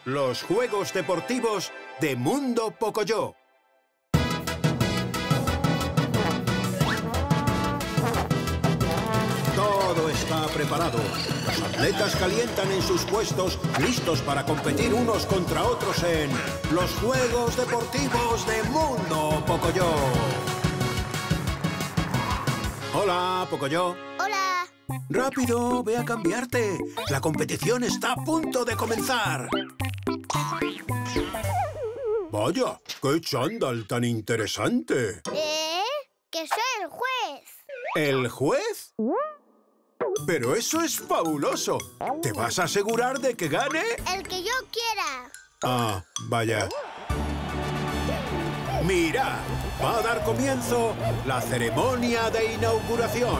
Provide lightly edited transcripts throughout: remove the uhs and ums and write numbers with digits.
los Juegos Deportivos de Mundo Pocoyo. Todo está preparado. Los atletas calientan en sus puestos, listos para competir unos contra otros en los Juegos Deportivos de Mundo Pocoyo. Hola, Pocoyo. Hola. ¡Rápido! ¡Ve a cambiarte! ¡La competición está a punto de comenzar! ¡Vaya! ¡Qué chándal tan interesante! ¡Que soy el juez! ¿El juez? ¡Pero eso es fabuloso! ¿Te vas a asegurar de que gane? ¡El que yo quiera! Ah, vaya. ¡Mira! Va a dar comienzo la ceremonia de inauguración.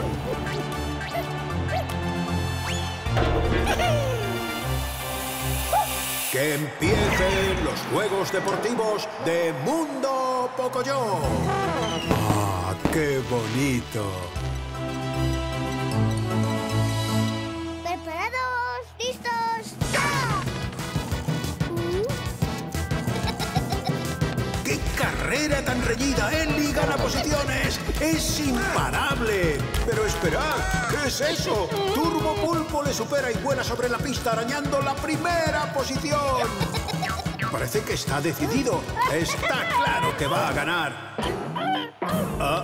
¡Que empiecen los Juegos Deportivos de Mundo Pocoyo! ¡Ah, qué bonito! ¿Preparados? ¿Listos? ¡Ya! ¡Qué carrera tan reñida! ¡Eli gana posiciones! ¡Es imparable! Pero esperad, ¿qué es eso? Turbo Pulpo le supera y vuela sobre la pista arañando la primera posición. Parece que está decidido. Está claro que va a ganar. Ah.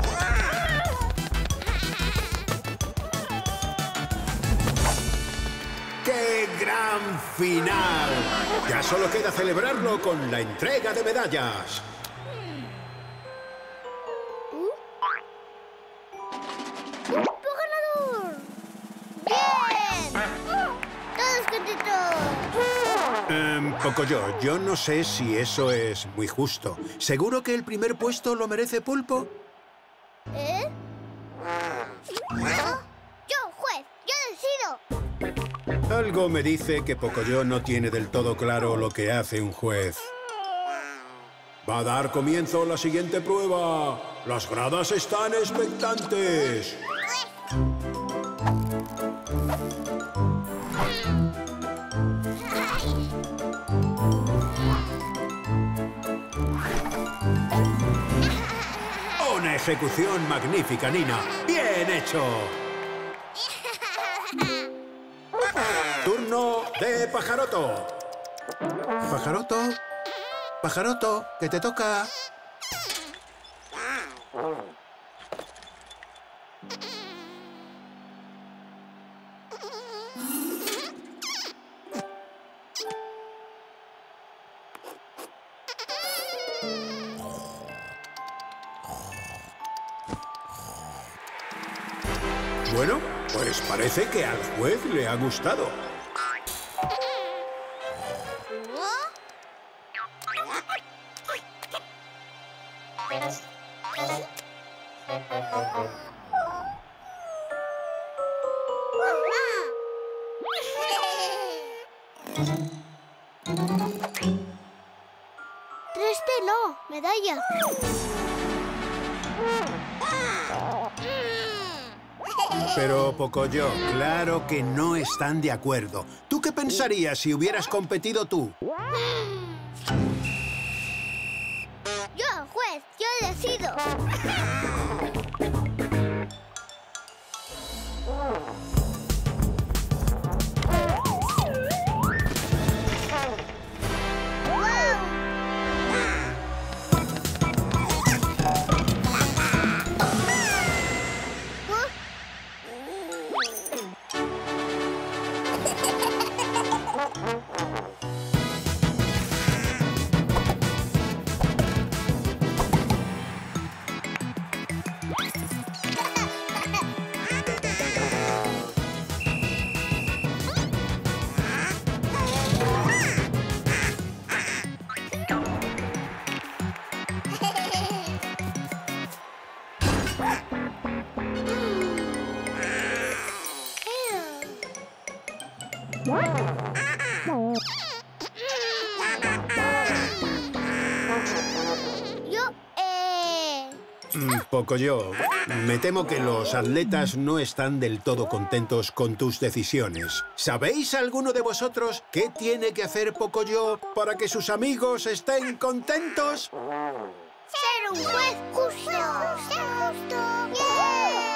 ¡Qué gran final! Ya solo queda celebrarlo con la entrega de medallas. ¡Ganador! ¡Bien! ¡Todos contentos! Pocoyo, yo no sé si eso es muy justo. ¿Seguro que el primer puesto lo merece Pulpo? ¿Eh? ¡Yo, juez! ¡Yo decido! Algo me dice que Pocoyo no tiene del todo claro lo que hace un juez. Va a dar comienzo la siguiente prueba. Las gradas están expectantes. Una ejecución magnífica, Nina. ¡Bien hecho! Turno de Pajaroto. Pajaroto. Pajaroto, que te toca. Bueno, pues parece que al juez le ha gustado. Triste no, medalla. Pero, Pocoyo, claro que no están de acuerdo. ¿Tú qué pensarías si hubieras competido tú? Yo, juez, yo decido. Pocoyo, me temo que los atletas no están del todo contentos con tus decisiones. ¿Sabéis alguno de vosotros qué tiene que hacer Pocoyo para que sus amigos estén contentos? ¡Ser un juez justo! ¡Ser justo! ¡Yeah!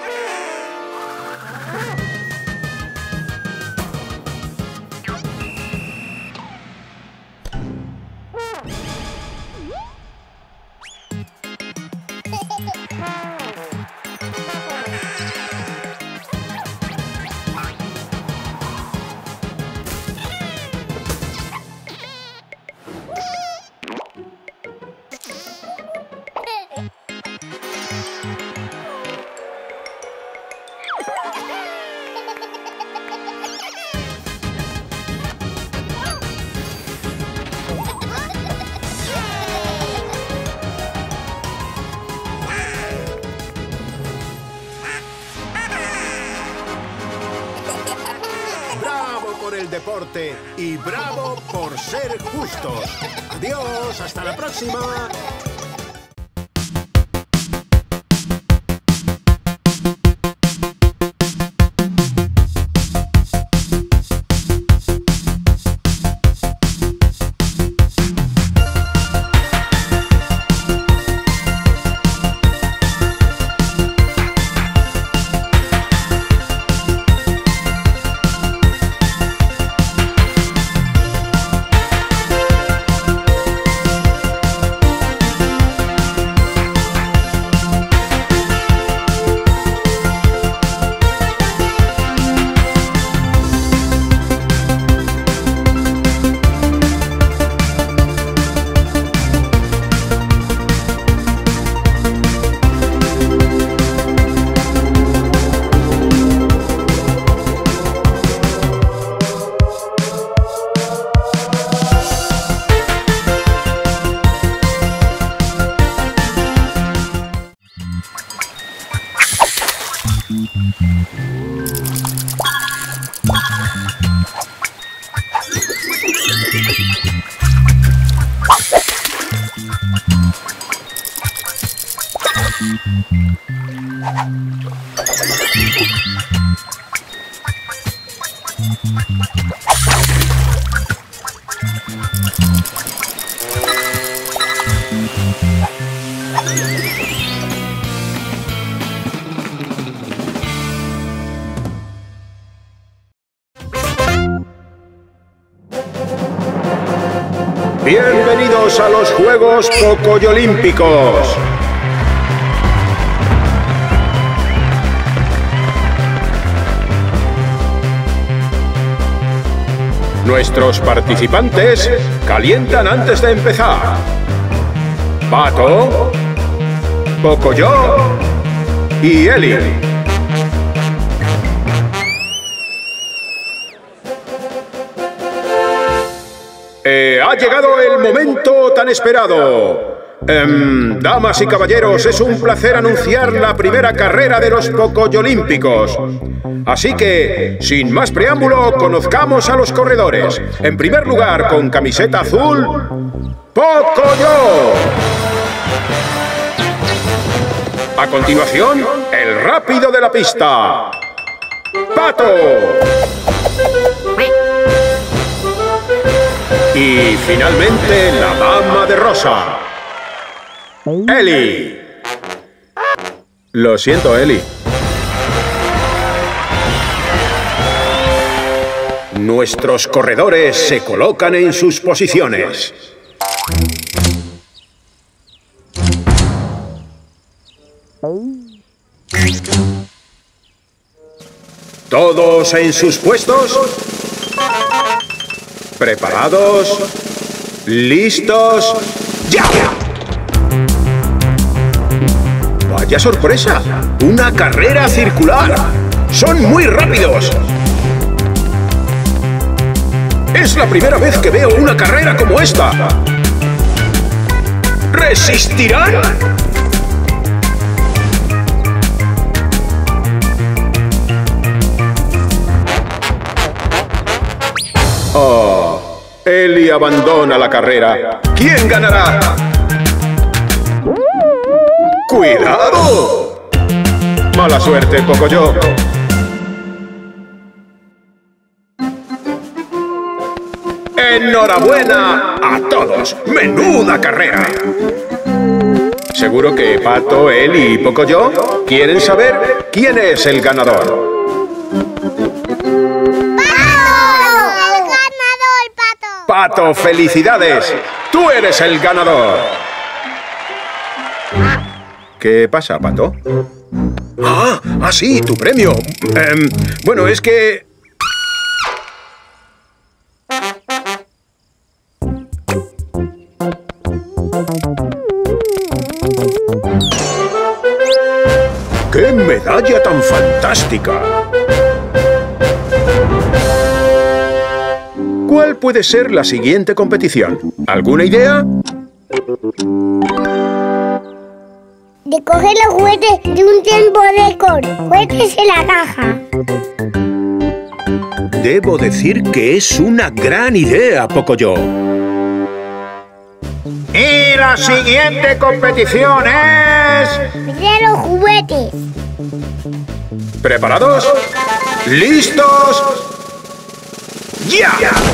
El deporte y bravo por ser justos. Adiós, hasta la próxima. Bienvenidos a los Juegos Pocoyolímpicos. Nuestros participantes calientan antes de empezar. Pato, Pocoyo y Eli. Ha llegado el momento tan esperado. Damas y caballeros, es un placer anunciar la primera carrera de los Pocoyolímpicos. Así que, sin más preámbulo, conozcamos a los corredores. En primer lugar, con camiseta azul, Pocoyo. A continuación, el rápido de la pista, Pato. Y finalmente, la dama de rosa, Eli. Lo siento, Eli. Nuestros corredores se colocan en sus posiciones. ¿Todos en sus puestos? ¿Preparados? ¿Listos? ¡Ya! ¡Vaya sorpresa! ¡Una carrera circular! ¡Son muy rápidos! ¡Es la primera vez que veo una carrera como esta! ¿Resistirán? Oh, Eli abandona la carrera. ¿Quién ganará? ¡Cuidado! Mala suerte, Pocoyo. ¡Enhorabuena a todos! ¡Menuda carrera! Seguro que Pato, él y Pocoyo quieren saber quién es el ganador. Pato, felicidades. Tú eres el ganador. ¿Qué pasa, Pato? Ah, sí, tu premio. Bueno, es que... ¡Qué medalla tan fantástica! ¿Cuál puede ser la siguiente competición? ¿Alguna idea? De coger los juguetes de un tiempo récord. Juguetes en la caja. Debo decir que es una gran idea, Pocoyo. Y la siguiente competición es... De los juguetes. ¿Preparados? ¡Listos! ¡Ya!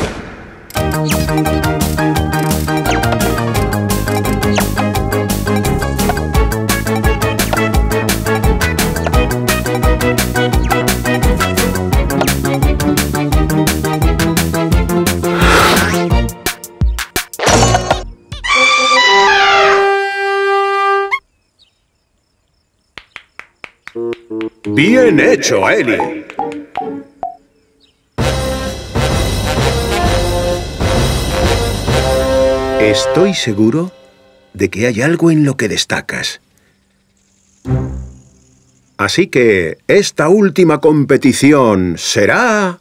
¡Bien hecho, Eli! Estoy seguro de que hay algo en lo que destacas. Así que esta última competición será...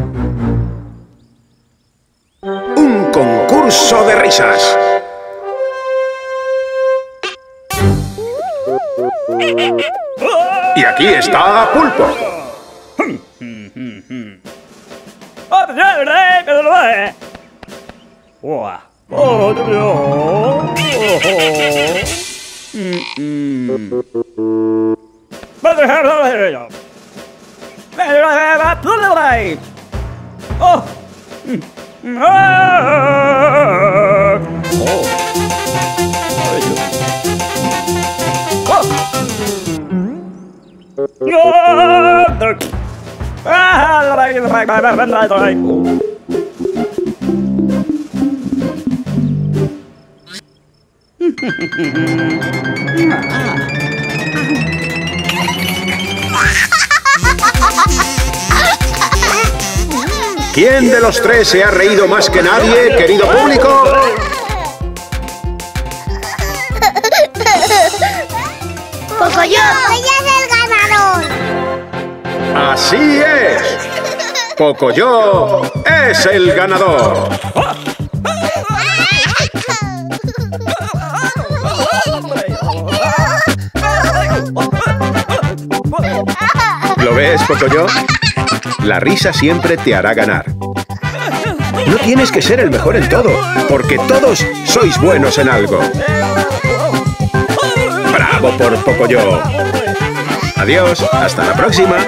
un concurso de risas. Y aquí está Pulpo. ¿Quién de los tres se ha reído más que nadie, querido público? Pocoyo es el ganador. ¡Así es! Pocoyo es el ganador. ¿Lo ves, Pocoyo? La risa siempre te hará ganar. No tienes que ser el mejor en todo, porque todos sois buenos en algo. ¡Bravo por Pocoyo! Adiós, hasta la próxima.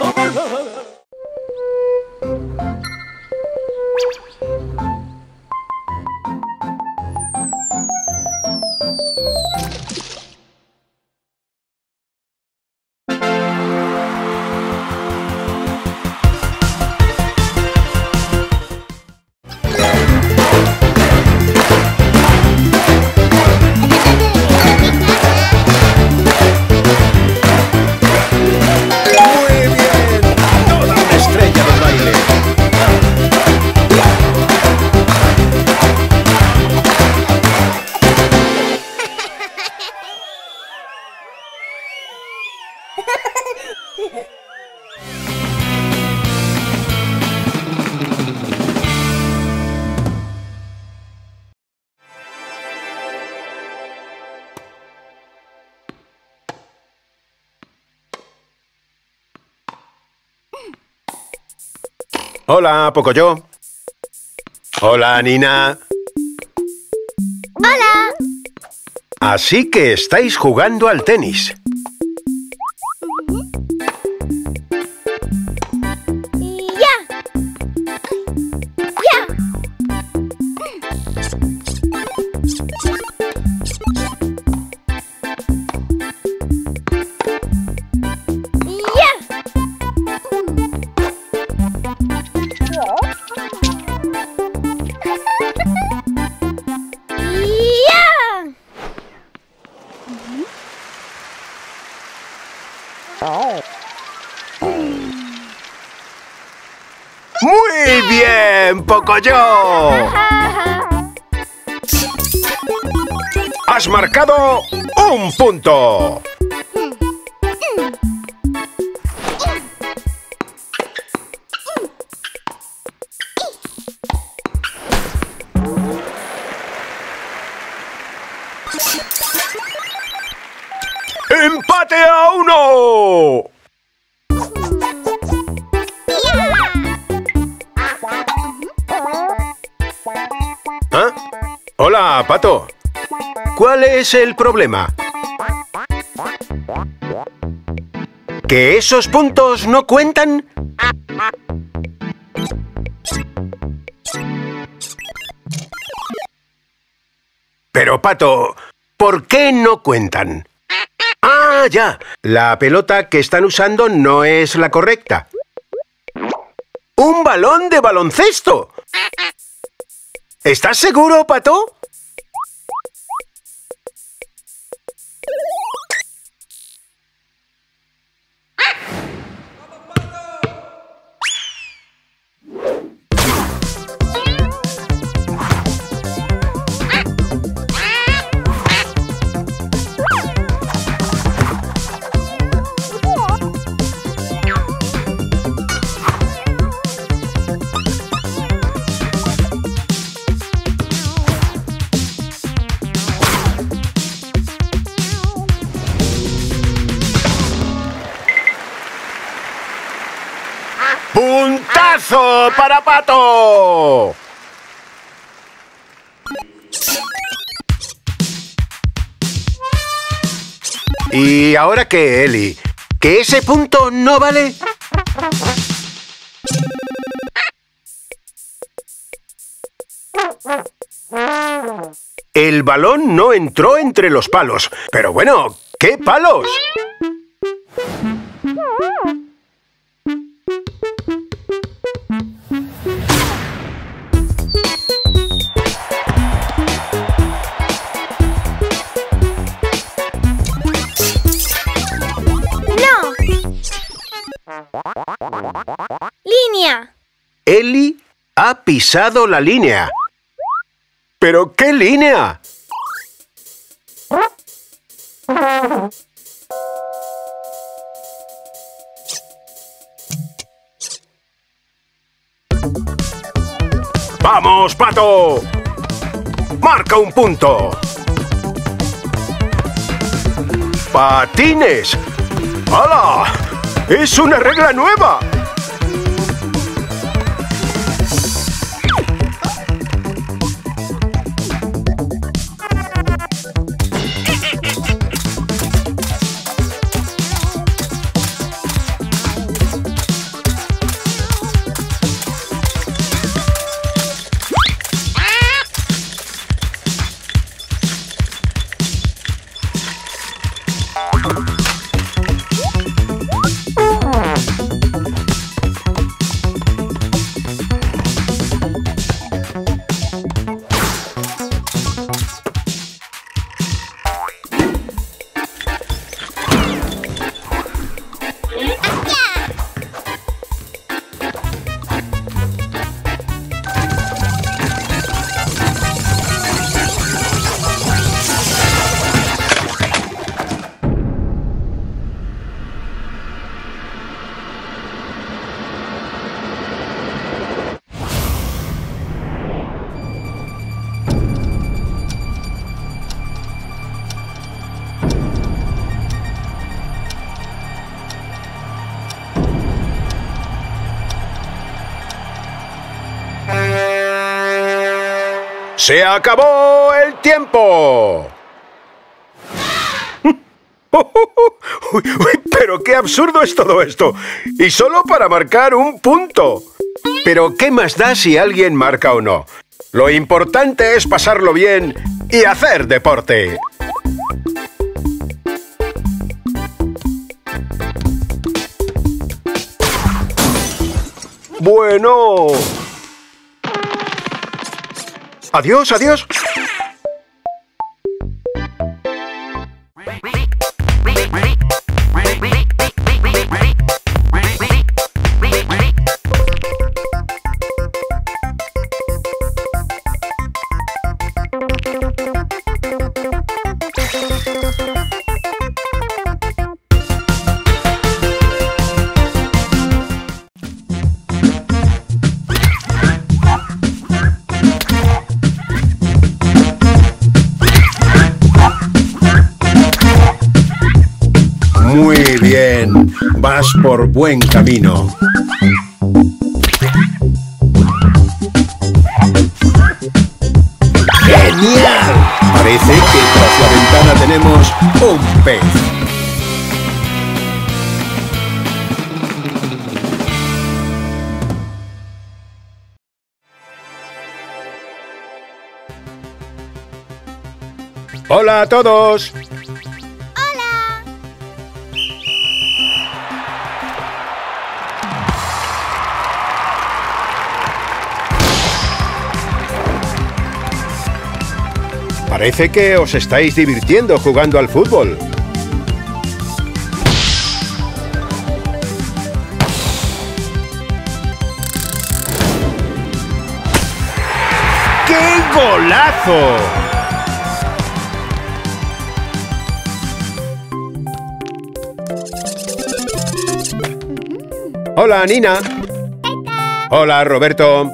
Hola, Pocoyo. Hola, Nina. Hola. Así que estáis jugando al tenis. ¡Muy bien, Pocoyo! ¡Has marcado un punto! ¡Empate a 1! ¿Ah? Hola, Pato. ¿Cuál es el problema? ¿Que esos puntos no cuentan? Pero, Pato, ¿por qué no cuentan? ¡Ah, ya! La pelota que están usando no es la correcta. ¡Un balón de baloncesto! ¿Estás seguro, Pato? ¡Puntazo para Pato! ¿Y ahora qué, Eli? ¿Que ese punto no vale? El balón no entró entre los palos. Pero bueno, ¿qué palos? ¡Línea! Eli ha pisado la línea. ¿Pero qué línea? ¡Vamos, Pato! ¡Marca un punto! ¡Patines! ¡Hala! ¡Es una regla nueva! ¡Se acabó el tiempo! Uy, pero qué absurdo es todo esto. Y solo para marcar un punto. Pero ¿qué más da si alguien marca o no? Lo importante es pasarlo bien y hacer deporte. Bueno. Adiós, adiós. Muy bien, vas por buen camino. ¡Genial! Parece que tras la ventana tenemos un pez. ¡Hola a todos! Parece que os estáis divirtiendo jugando al fútbol. ¡Qué golazo! Hola, Nina. Hola, Roberto.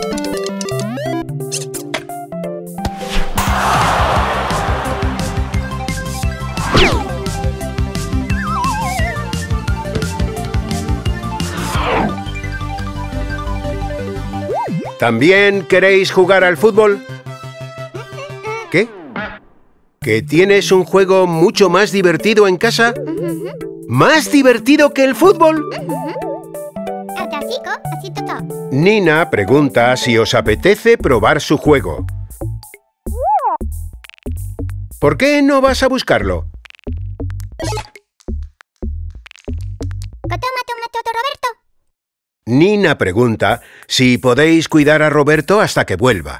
¿También queréis jugar al fútbol? ¿Qué? ¿Que tienes un juego mucho más divertido en casa? ¿Más divertido que el fútbol? Nina pregunta si os apetece probar su juego. ¿Por qué no vas a buscarlo? Nina pregunta si podéis cuidar a Roberto hasta que vuelva.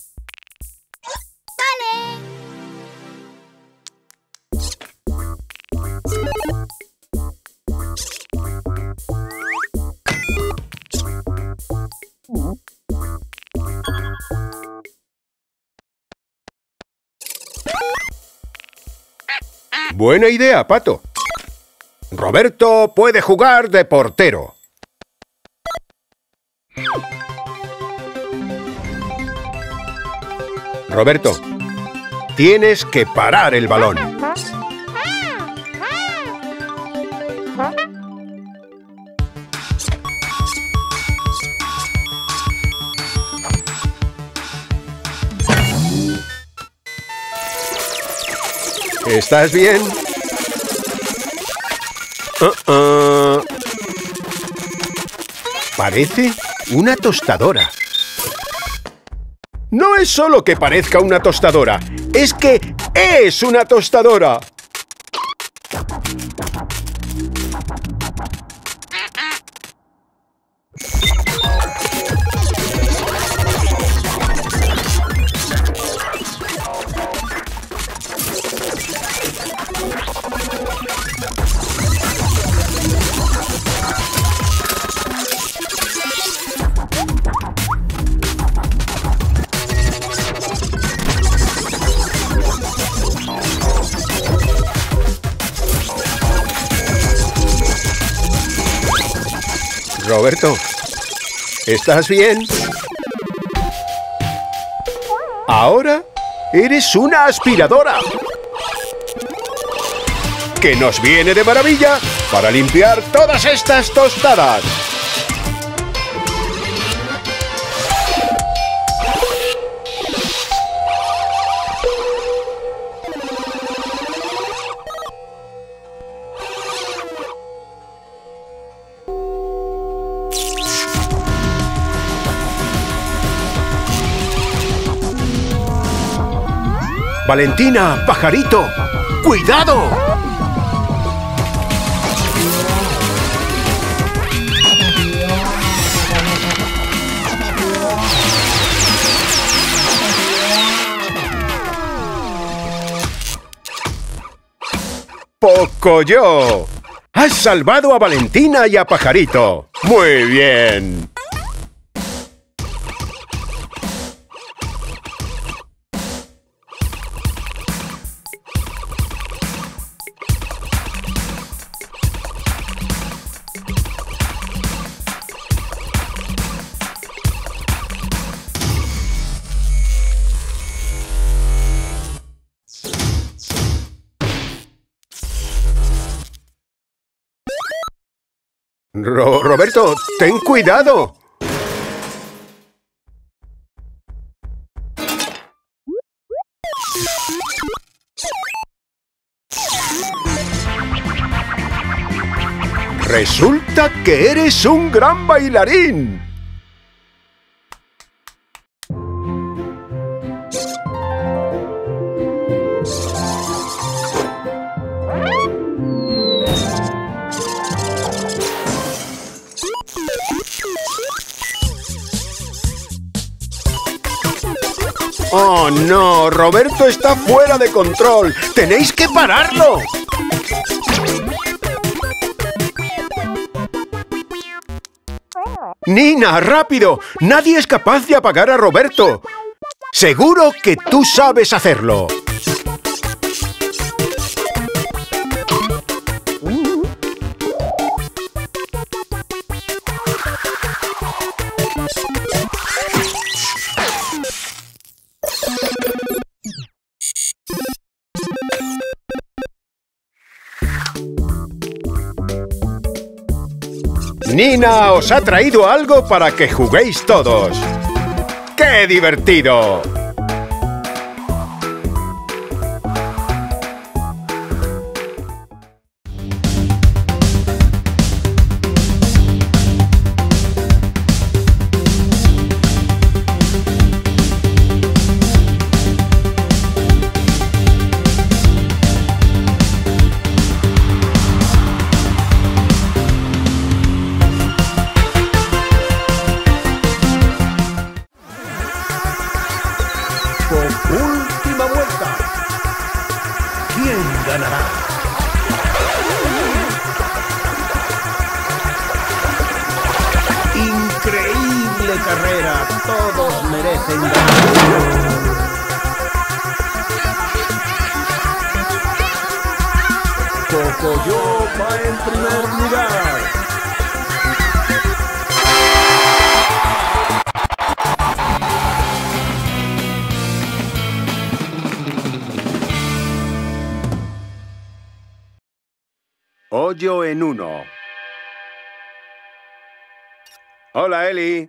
Buena idea, Pato. Roberto puede jugar de portero. Roberto, tienes que parar el balón. ¿Estás bien? Parece una tostadora. No es solo que parezca una tostadora, es que es una tostadora. Roberto, ¿estás bien? Ahora eres una aspiradora. Que nos viene de maravilla para limpiar todas estas tostadas. Valentina, pajarito, ¡cuidado! ¡Pocoyo! ¡Has salvado a Valentina y a Pajarito! ¡Muy bien! Roberto, ten cuidado. Resulta que eres un gran bailarín. ¡Oh, no! ¡Roberto está fuera de control! ¡Tenéis que pararlo! ¡Nina, rápido! ¡Nadie es capaz de apagar a Roberto! ¡Seguro que tú sabes hacerlo! Nina os ha traído algo para que juguéis todos. ¡Qué divertido! Última vuelta. ¿Quién ganará? Increíble carrera. Todos merecen ganar. Pocoyo va en primer lugar. Hoyo en uno. Hola, Eli.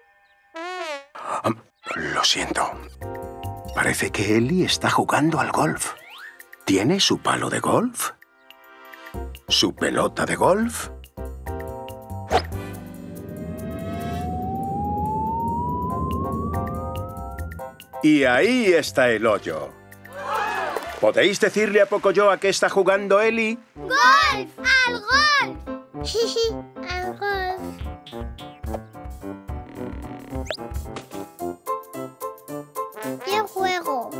Lo siento. Parece que Eli está jugando al golf. ¿Tiene su palo de golf? ¿Su pelota de golf? Y ahí está el hoyo. ¿Podéis decirle a Pocoyo a qué está jugando Eli? ¡Golf! ¡Al golf! ¡Al golf! ¡Qué juego!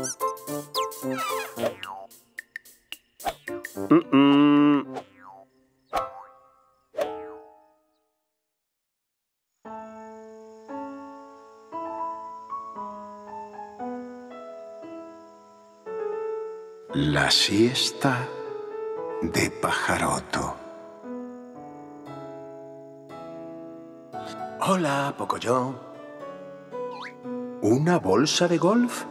La siesta de Pajaroto. Hola, Pocoyo. ¿Una bolsa de golf?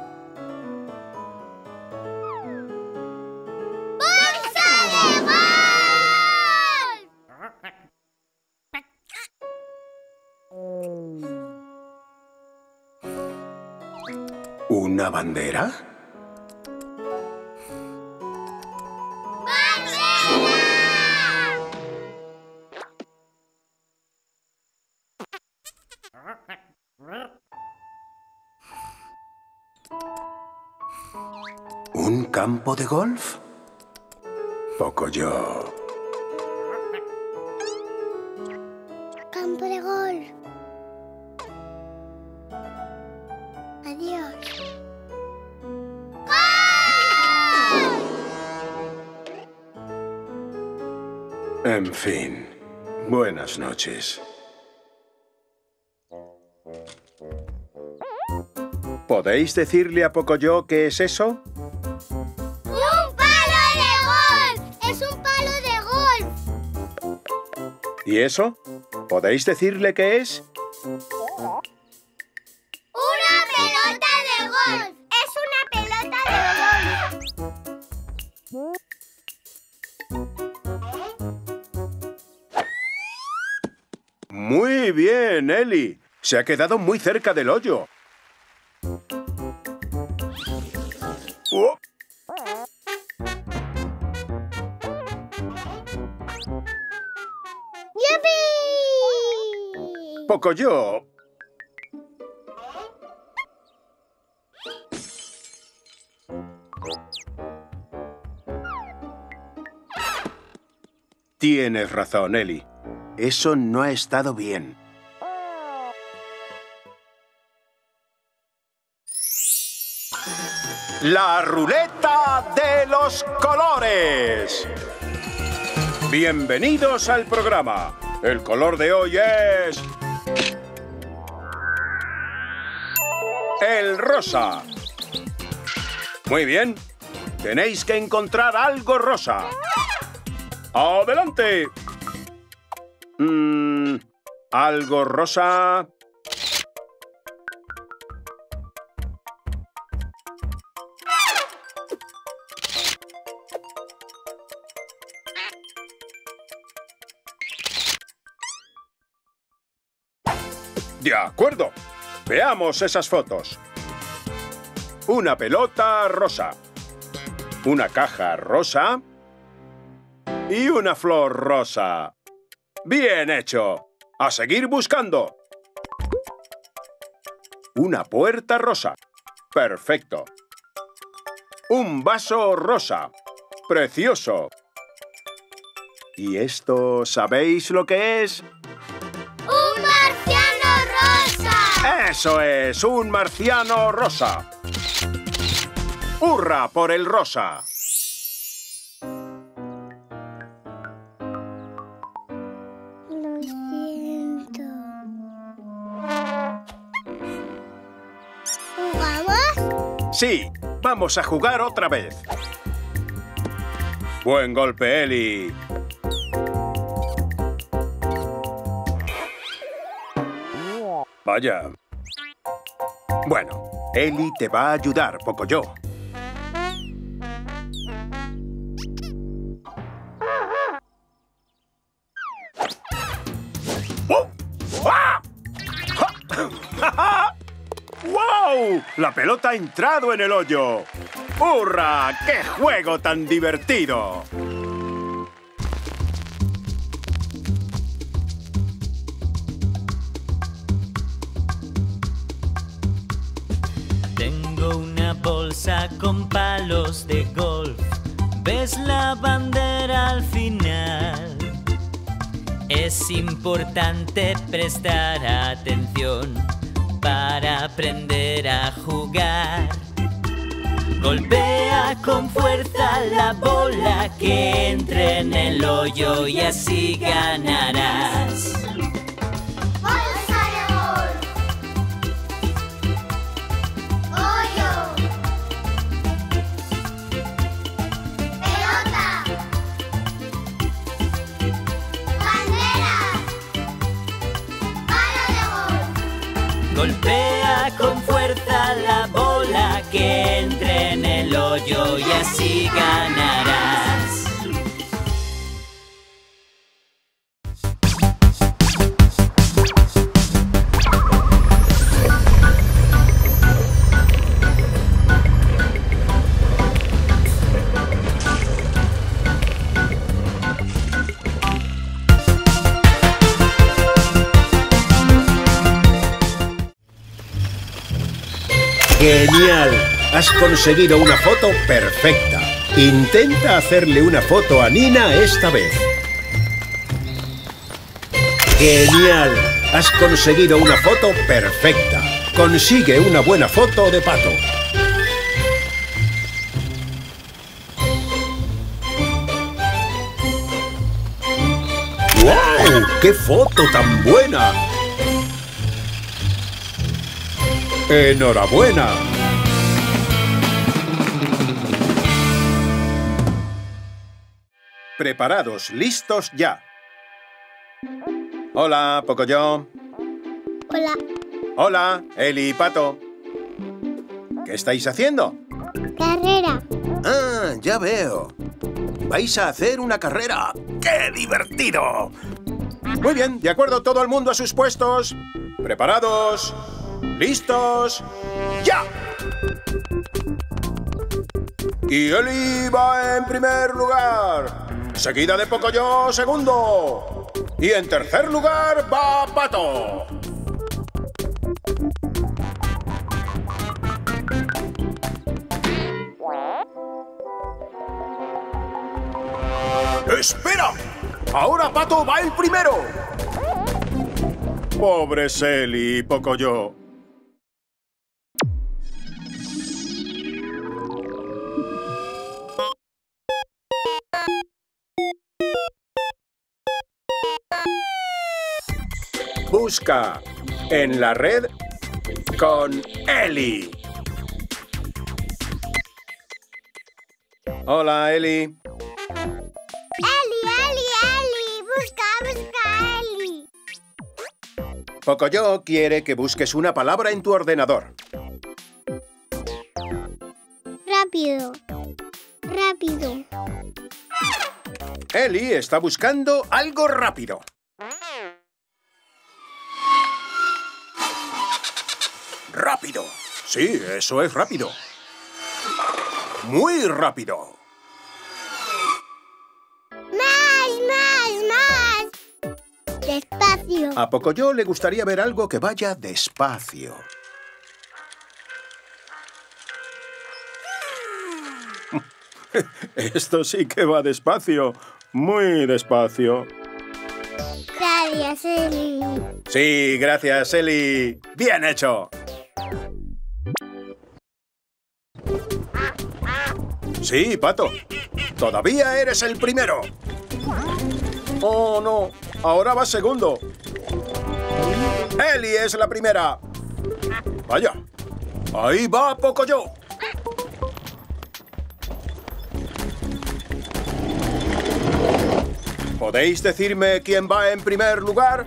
¡Bolsa de golf! ¿Una bandera? ¿Un campo de golf? Pocoyo. Campo de golf. Adiós. En fin, buenas noches. ¿Podéis decirle a Pocoyo qué es eso? ¡Un palo de golf! ¡Es un palo de golf! ¿Y eso? ¿Podéis decirle qué es? ¡Una pelota de golf! ¡Es una pelota de golf! Muy bien, Eli. Se ha quedado muy cerca del hoyo. ¡Oh! ¡Yupi! Pocoyo. Tienes razón, Eli. Eso no ha estado bien. La ruleta de los colores. Bienvenidos al programa. El color de hoy es... el rosa. Muy bien. Tenéis que encontrar algo rosa. ¡Adelante! Algo rosa. De acuerdo. Veamos esas fotos. Una pelota rosa. Una caja rosa. Y una flor rosa. ¡Bien hecho! ¡A seguir buscando! Una puerta rosa. Perfecto. Un vaso rosa. Precioso. ¿Y esto sabéis lo que es? ¡Un marciano rosa! ¡Eso es! ¡Un marciano rosa! ¡Hurra por el rosa! Lo siento. ¿Jugamos? Sí, vamos a jugar otra vez. Buen golpe, Eli. Vaya. Bueno, Eli te va a ayudar, Pocoyo. ¡Oh! ¡Ah! ¡Ja! ¡Wow! La pelota ha entrado en el hoyo. ¡Hurra! ¡Qué juego tan divertido! Tengo una bolsa con palos de golf. ¿Ves la bandera al final? Es importante prestar atención para aprender a jugar. Golpea con fuerza la bola que entre en el hoyo y así ganarás. ¡Bolsa de golf! ¡Hoyo! ¡Pelota! ¡Bandera! ¡Palo de golf! Golpea con fuerza la bola que entre en el hoyo y así ganarás. ¡Genial! has conseguido una foto perfecta. Intenta hacerle una foto a Nina esta vez. ¡Genial! Has conseguido una foto perfecta. Consigue una buena foto de Pato. ¡Wow! ¡Qué foto tan buena! ¡Enhorabuena! Preparados, listos ya. Hola, Pocoyo. Hola. Hola, Eli y Pato. ¿Qué estáis haciendo? Carrera. Ah, ya veo. ¿Vais a hacer una carrera? ¡Qué divertido! Muy bien, de acuerdo, todo el mundo a sus puestos. ¿Preparados? ¿Listos? ¡Ya! Y Eli va en primer lugar. Seguida de Pocoyo, segundo. Y en tercer lugar va Pato. ¡Espera! ¡Ahora Pato va el primero! Pobre Eli y Pocoyo. Busca en la red con Eli. Hola, Eli. Eli, busca Eli. Pocoyo quiere que busques una palabra en tu ordenador. Rápido. Eli está buscando algo rápido. ¡Rápido! Sí, eso es rápido. ¡Muy rápido! Más. Despacio. A Pocoyo le gustaría ver algo que vaya despacio. Esto sí que va despacio. Muy despacio. Gracias, Eli. Sí, gracias, Eli. ¡Bien hecho! Sí, Pato. Todavía eres el primero. Oh, no. Ahora vas segundo. Eli es la primera. Vaya. Ahí va Pocoyo. ¿Podéis decirme quién va en primer lugar?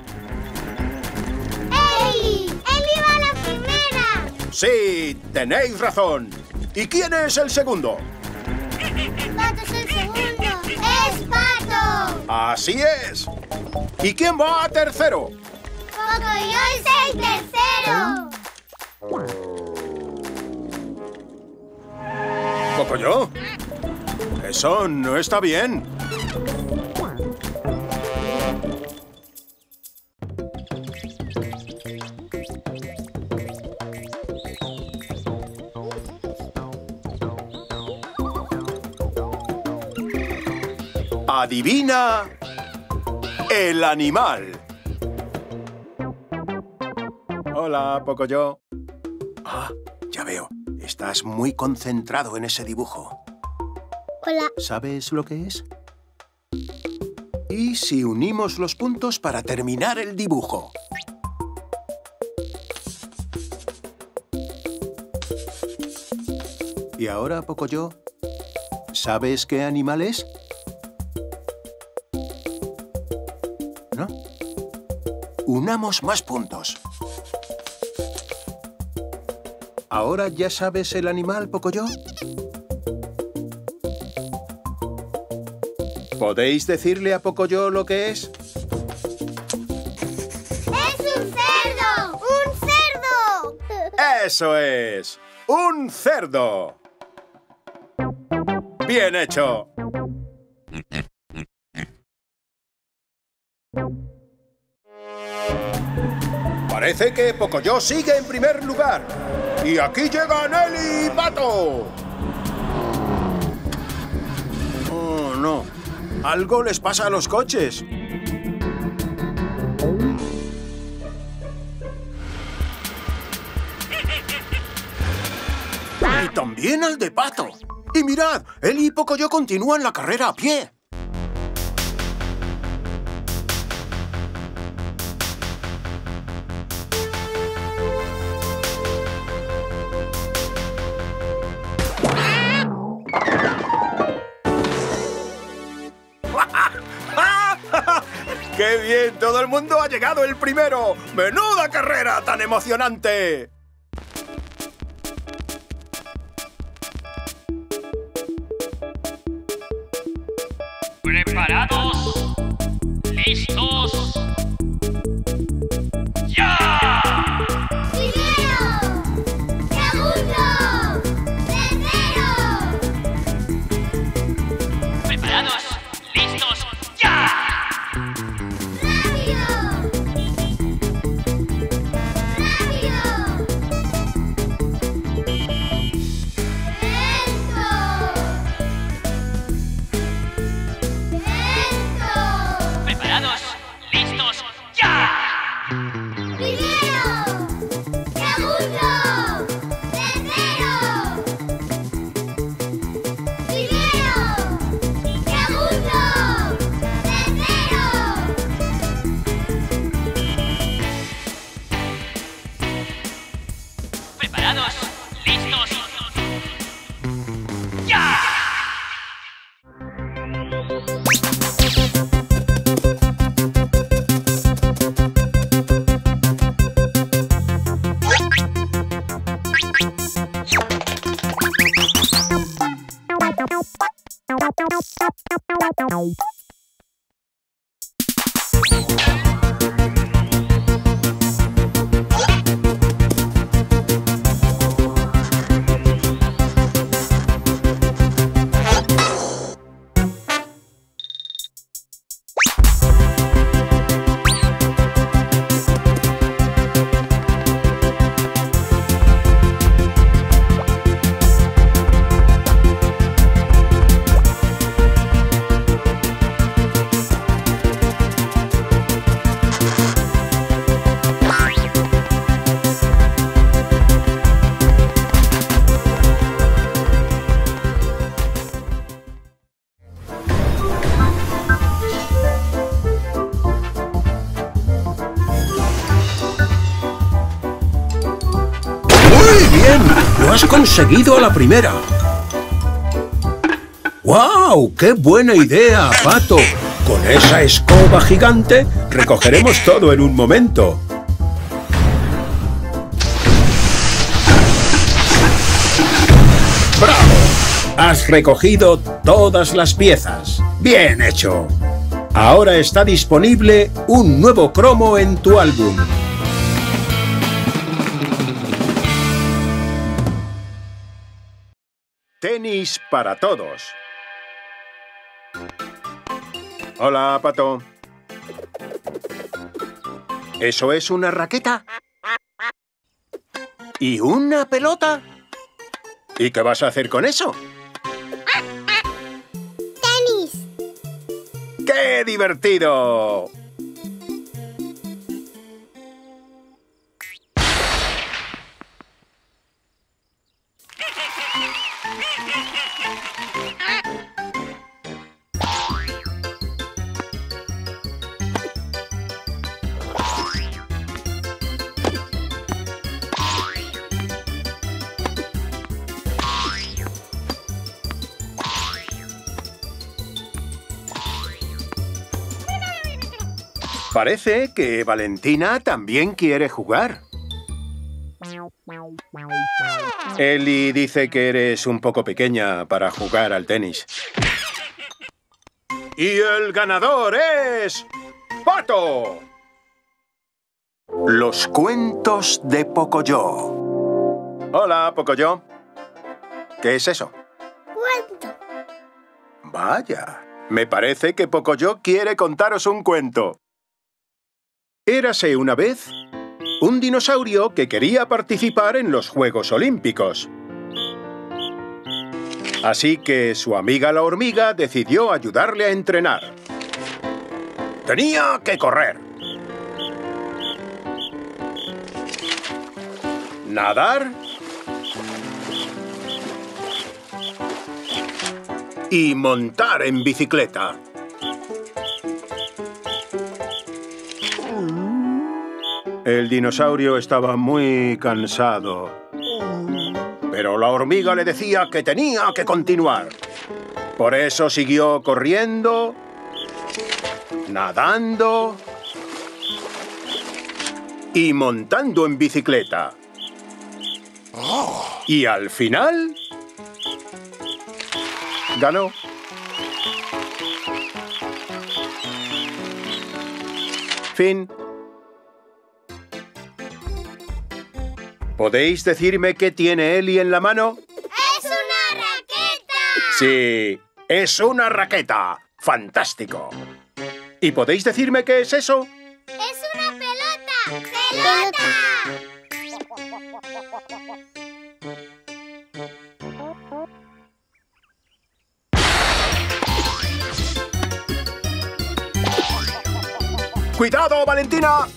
¡Eli! ¡Eli va la primera! Sí, tenéis razón. ¿Y quién es el segundo? ¡Pato es el segundo! ¡Es Pato! Así es. ¿Y quién va a tercero? ¡Pocoyo es el tercero! ¿Pocoyo? Eso no está bien. Adivina el animal. Hola, Pocoyo. Ah, ya veo. Estás muy concentrado en ese dibujo. Hola. ¿Sabes lo que es? ¿Y si unimos los puntos para terminar el dibujo? Y ahora, Pocoyo, ¿sabes qué animal es? ¿No? Unamos más puntos. ¿Ahora ya sabes el animal, Pocoyo? ¿Podéis decirle a Pocoyo lo que es? ¡Es un cerdo! ¡Un cerdo! ¡Eso es! ¡Un cerdo! ¡Bien hecho! Parece que Pocoyo sigue en primer lugar. Y aquí llegan Eli y Pato. Oh, no. Algo les pasa a los coches. Y también al de Pato. Y mirad, Eli y Pocoyo continúan la carrera a pie. ¡Qué bien! ¡Todo el mundo ha llegado el primero! ¡Menuda carrera tan emocionante! ¿Preparados? ¿Listos? ¡Ya! ¡Primero! ¡Segundo! ¡Tercero! ¿Preparados? ¿Listos? ¡Ya! ¡Rápido! ¿Preparados? ¿Listos? ¡Ya! ¡Primero! ¡Segundo! ¡Tercero! ¡Primero! ¡Segundo! ¡Tercero! ¿Preparados? ¿Listos? ¡Ya! ¡Lo has conseguido a la primera! ¡Guau! ¡Qué buena idea, Pato! Con esa escoba gigante recogeremos todo en un momento. ¡Bravo! Has recogido todas las piezas. ¡Bien hecho! Ahora está disponible un nuevo cromo en tu álbum. Tenis para todos. Hola, Pato. ¿Eso es una raqueta? ¿Y una pelota? ¿Y qué vas a hacer con eso? ¡Tenis! ¡Qué divertido! Parece que Valentina también quiere jugar. Eli dice que eres un poco pequeña para jugar al tenis. Y el ganador es... ¡Pato! Los cuentos de Pocoyo. Hola, Pocoyo. ¿Qué es eso? ¡Cuento! Vaya, me parece que Pocoyo quiere contaros un cuento. Érase una vez un dinosaurio que quería participar en los Juegos Olímpicos. Así que su amiga la hormiga decidió ayudarle a entrenar. Tenía que correr, nadar y montar en bicicleta. El dinosaurio estaba muy cansado, pero la hormiga le decía que tenía que continuar. Por eso siguió corriendo, nadando y montando en bicicleta. Y al final ganó. Fin. ¿Podéis decirme qué tiene Ellie en la mano? ¡Es una raqueta! Sí, es una raqueta. ¡Fantástico! ¿Y podéis decirme qué es eso? ¡Es una pelota! ¡Pelota! ¡Cuidado, Valentina!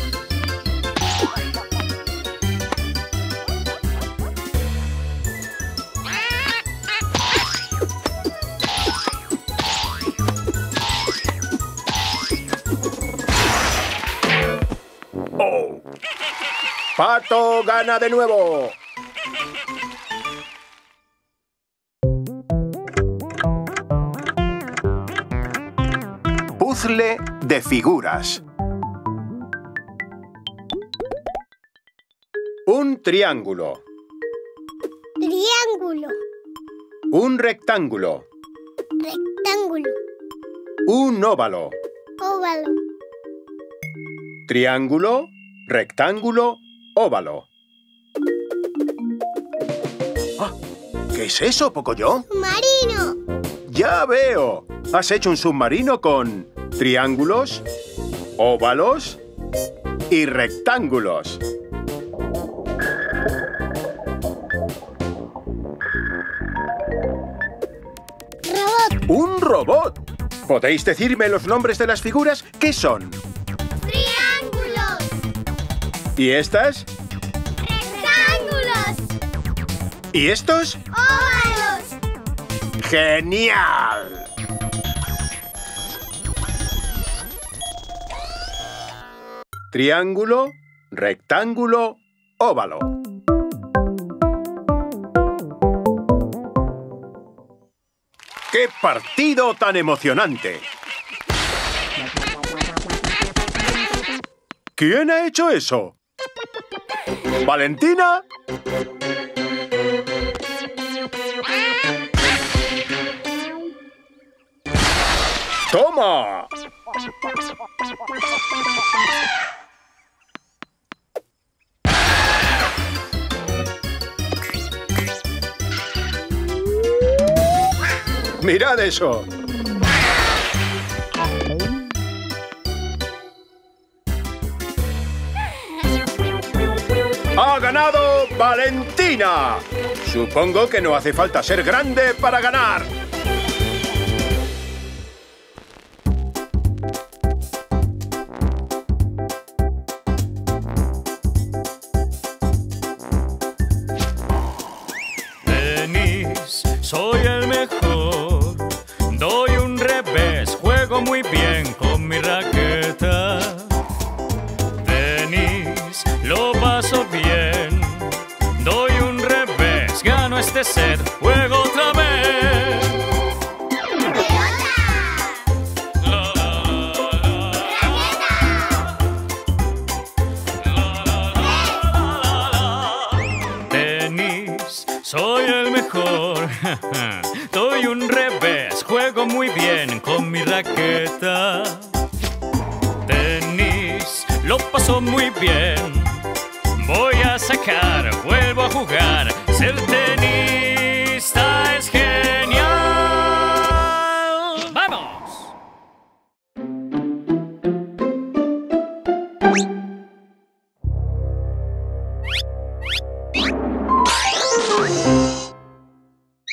¡Oh! ¡Pato gana de nuevo! Puzzle de figuras. Un triángulo. Triángulo. Un rectángulo. Rectángulo. Un óvalo. Óvalo. Triángulo, rectángulo, óvalo. ¡Ah! ¿Qué es eso, Pocoyo? Marino. ¡Ya veo! Has hecho un submarino con triángulos, óvalos y rectángulos. Robot. ¡Un robot! ¿Podéis decirme los nombres de las figuras? ¿Qué son? Triángulos. ¿Y estas? Rectángulos. ¿Y estos? Óvalos. ¡Genial! Triángulo, rectángulo, óvalo. ¡Qué partido tan emocionante! ¿Quién ha hecho eso? ¿Valentina? ¡Toma! ¡Mirad eso! ¡Ha ganado Valentina! Supongo que no hace falta ser grande para ganar. Tenis, soy el mejor. Doy un revés, juego muy bien con mi raqueta. Tenis, lo paso bien. Doy un revés, gano este set, juego otra vez. La, la, la, la. Tenis, soy el mejor. Doy un revés, juego muy bien con mi raqueta. Tenis, lo paso muy bien. Voy a sacar, vuelvo a jugar. Ser tenista es genial. ¡Vamos!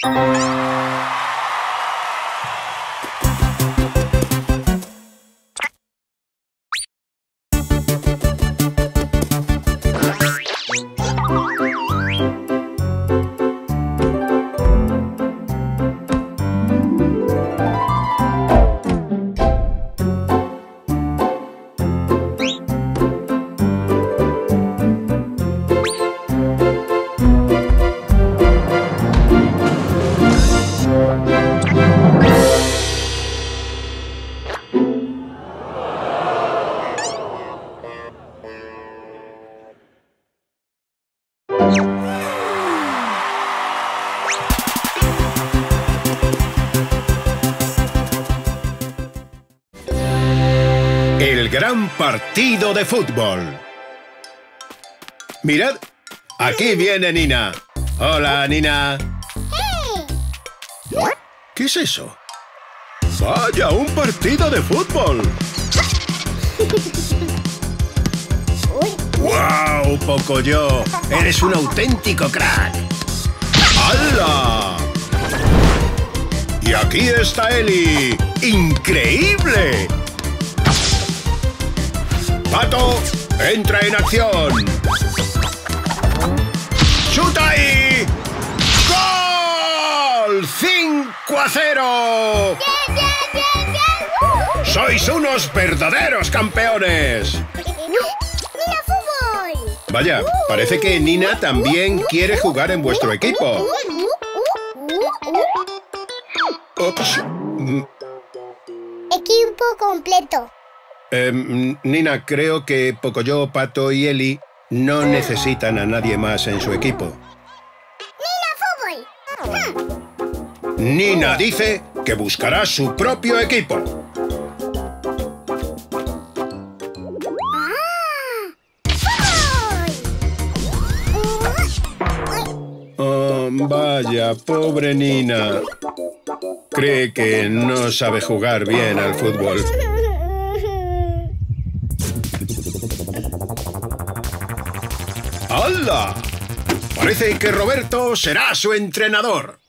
El gran partido de fútbol. Mirad, aquí viene Nina. Hola, Nina. ¿Qué es eso? ¡Vaya, un partido de fútbol! ¡Wow, Pocoyo! ¡Eres un auténtico crack! ¡Hala! Y aquí está Eli. ¡Increíble! Pato, entra en acción. ¡Chuta ahí! ¡Gol! ¡5-0! ¡Sois unos verdaderos campeones! ¡Nina Fútbol! Vaya, parece que Nina también quiere jugar en vuestro equipo. Ups. Equipo completo. Nina, creo que Pocoyo, Pato y Eli no necesitan a nadie más en su equipo. ¡Nina Fútbol! Nina dice que buscará su propio equipo. Oh, vaya, pobre Nina. Cree que no sabe jugar bien al fútbol. ¡Hala! Parece que Roberto será su entrenador.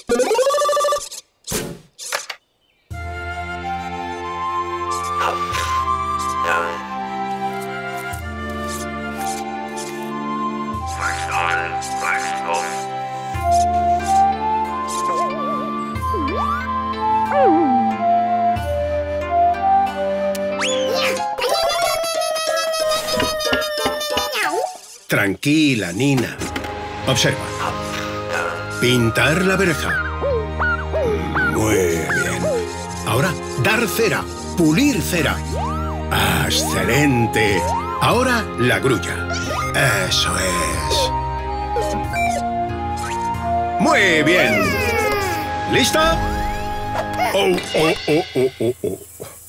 Tranquila, Nina. Observa. Pintar la verja. Muy bien. Ahora, dar cera. Pulir cera. ¡Ah, excelente! Ahora, la grulla. Eso es. Muy bien. ¿Lista? ¡Oh, oh, oh, oh, oh, oh!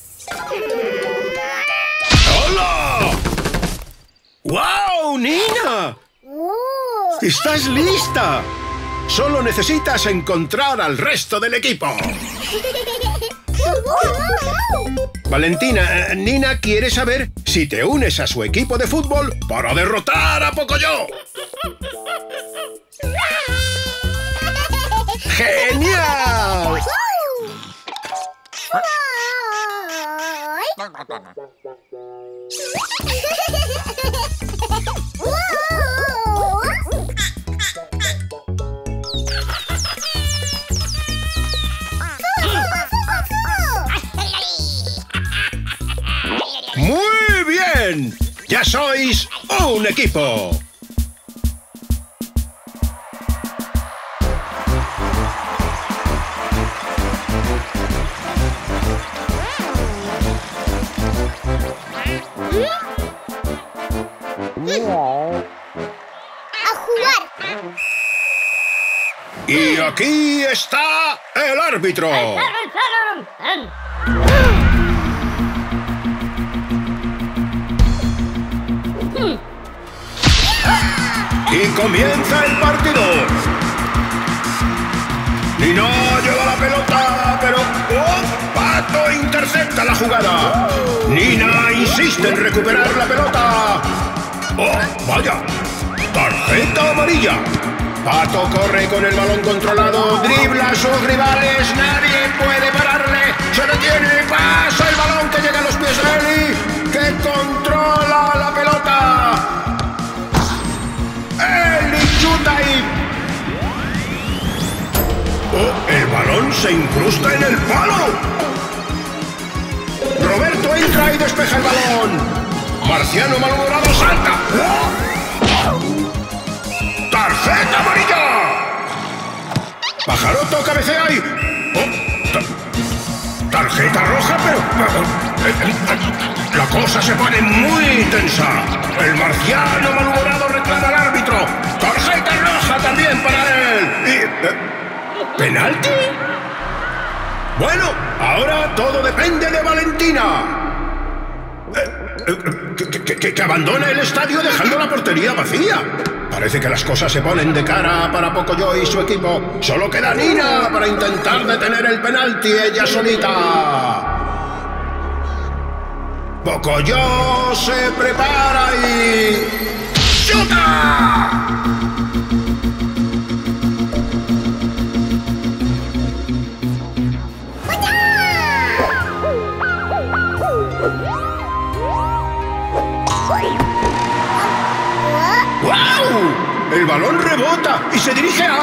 ¡Hola! ¡Wow, Nina! ¡Estás lista! Solo necesitas encontrar al resto del equipo. Valentina, Nina quiere saber si te unes a su equipo de fútbol para derrotar a Pocoyo. ¡Genial! ¡Muy bien! ¡Ya sois un equipo! ¡A jugar! Y aquí está el árbitro. Y comienza el partido. Nina lleva la pelota, pero ¡oh! Pato intercepta la jugada. Nina insiste en recuperar la pelota. ¡Oh, vaya! ¡Tarjeta amarilla! Pato corre con el balón controlado, dribla a sus rivales, nadie puede pararle. Se detiene, pasa el balón que llega a los pies de Eli, que controla la pelota. Eli chuta y... Oh, el balón se incrusta en el palo. Roberto entra y despeja el balón. Marciano malhumorado salta. ¡Oh! ¡Tarjeta amarilla! Pajaroto cabecea y... ¡Oh! Tarjeta roja, pero... La cosa se pone muy tensa. El marciano malhumorado reclama al árbitro. ¡Tarjeta roja también para él! Y... ¿penalti? Bueno, ahora todo depende de Valentina. Que abandona el estadio dejando la portería vacía. Parece que las cosas se ponen de cara para Pocoyo y su equipo. Solo queda Nina para intentar detener el penalti ella solita. Pocoyo se prepara y... ¡chuta! ¡Wow! El balón rebota y se dirige a...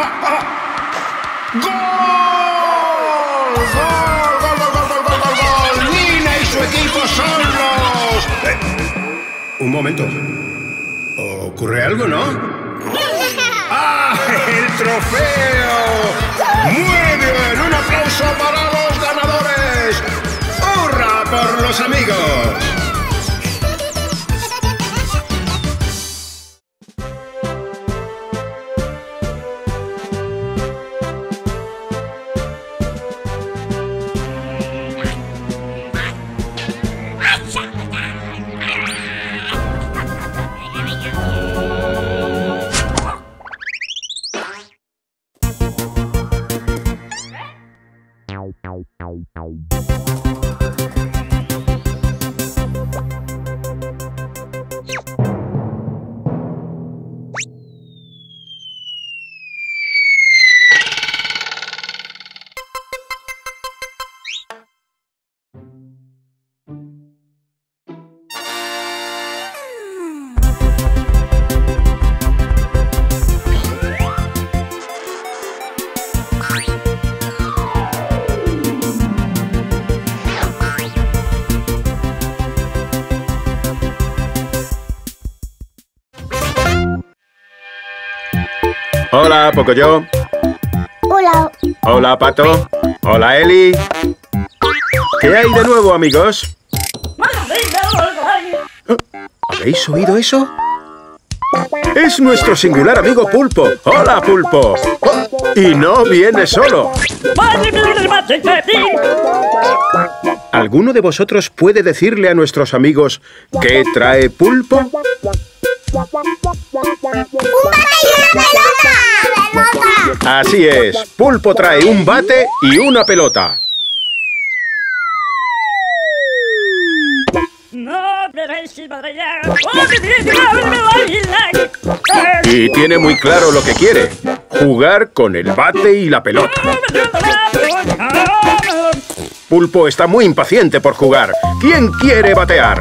¡Gol! ¡Gol! ¡Gol, gol, gol, gol, gol, gol! ¡Nina y su equipo son los... Un momento. ¿Ocurre algo, no? ¡Ah! ¡El trofeo! ¡Muy bien! ¡Un aplauso para los ganadores! ¡Hurra por los amigos! Hola, Pocoyo. Hola. Hola, Pato. Hola, Eli. ¿Qué hay de nuevo, amigos? ¿Habéis oído eso? Es nuestro singular amigo Pulpo. ¡Hola, Pulpo! Oh, y no viene solo. ¿Alguno de vosotros puede decirle a nuestros amigos qué trae Pulpo? ¡Un bate y una pelota! Así es. Pulpo trae un bate y una pelota. Y tiene muy claro lo que quiere. Jugar con el bate y la pelota. Pulpo está muy impaciente por jugar. ¿Quién quiere batear?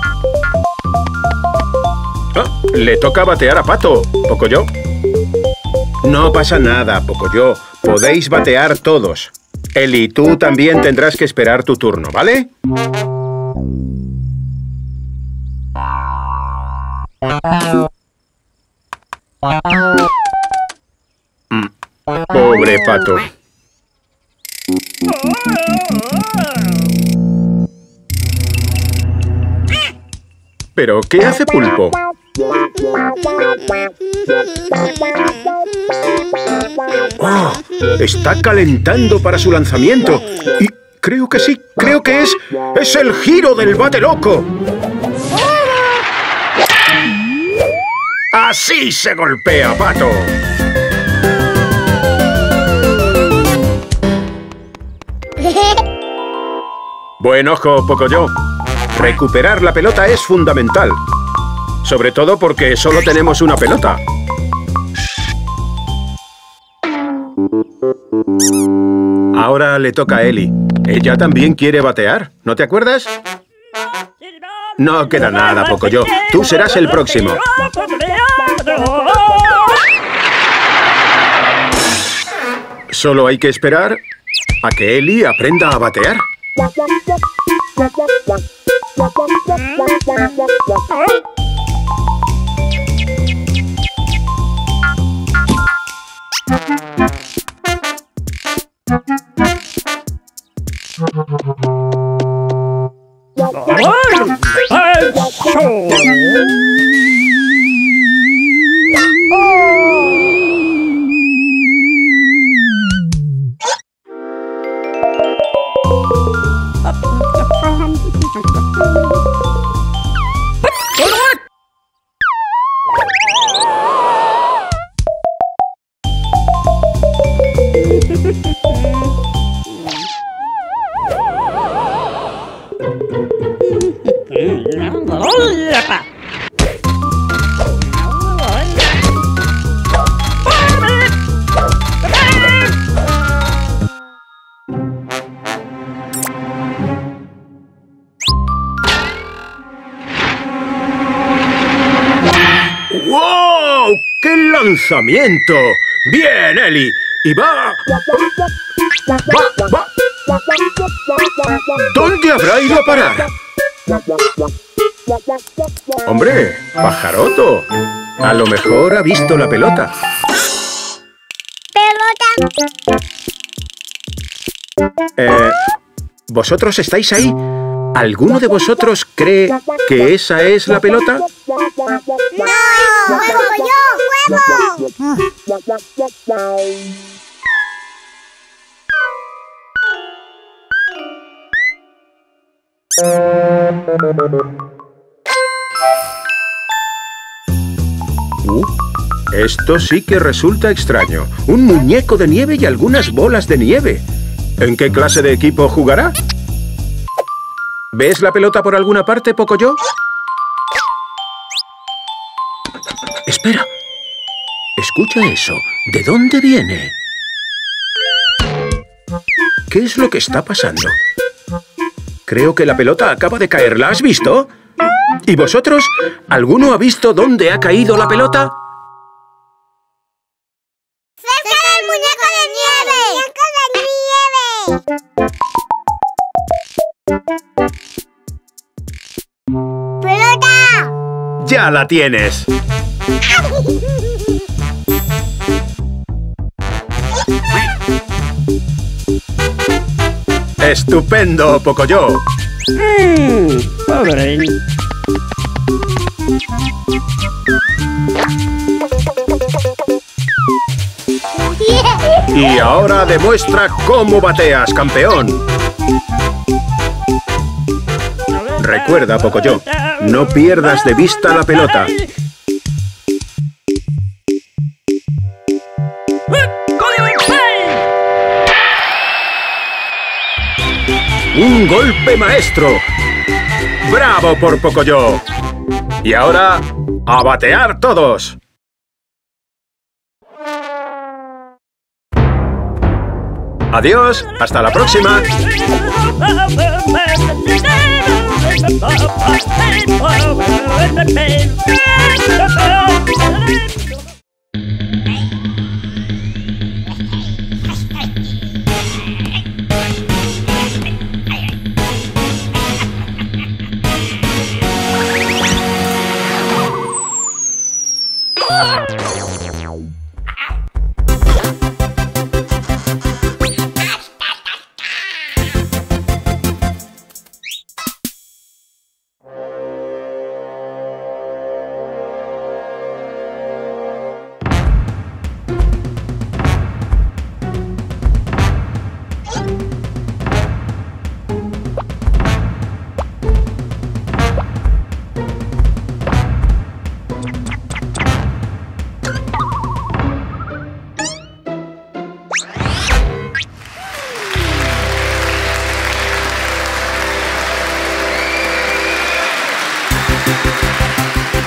Ah, le toca batear a Pato. Pocoyo. No pasa nada, Pocoyo. Podéis batear todos. Eli, tú también tendrás que esperar tu turno, ¿vale? Pobre Pato. ¿Pero qué hace Pulpo? ¡Oh! Está calentando para su lanzamiento. Y creo que sí, creo que es el giro del bate loco. ¡Así se golpea, Pato! Buen ojo, Pocoyo. Recuperar la pelota es fundamental. Sobre todo porque solo tenemos una pelota. Ahora le toca a Eli. Ella también quiere batear, ¿no te acuerdas? No queda nada, Pocoyo. Tú serás el próximo. Solo hay que esperar a que Eli aprenda a batear. ¡Wow! ¡Qué lanzamiento! ¡Bien, Eli! ¡Y va! ¡Va! ¿Dónde habrá ido a parar? ¡Hombre! ¡Pajaroto! A lo mejor ha visto la pelota. ¿Vosotros estáis ahí? ¿Alguno de vosotros cree que esa es la pelota? ¡No! ¡Juego yo! ¡Juego! Esto sí que resulta extraño. Un muñeco de nieve y algunas bolas de nieve. ¿En qué clase de equipo jugará? ¿Ves la pelota por alguna parte, Pocoyo? Espera. Escucha eso. ¿De dónde viene? ¿Qué es lo que está pasando? Creo que la pelota acaba de caer. ¿La has visto? ¿Y vosotros? ¿Alguno ha visto dónde ha caído la pelota? ¡Cerca del muñeco de nieve! ¡Pelota! ¡Ya la tienes! ¡Estupendo, Pocoyo! Pobre. Y ahora demuestra cómo bateas, campeón. Recuerda, Pocoyo, no pierdas de vista la pelota. ¡Un golpe maestro! ¡Bravo por Pocoyo! Y ahora, ¡a batear todos! Adiós, hasta la próxima.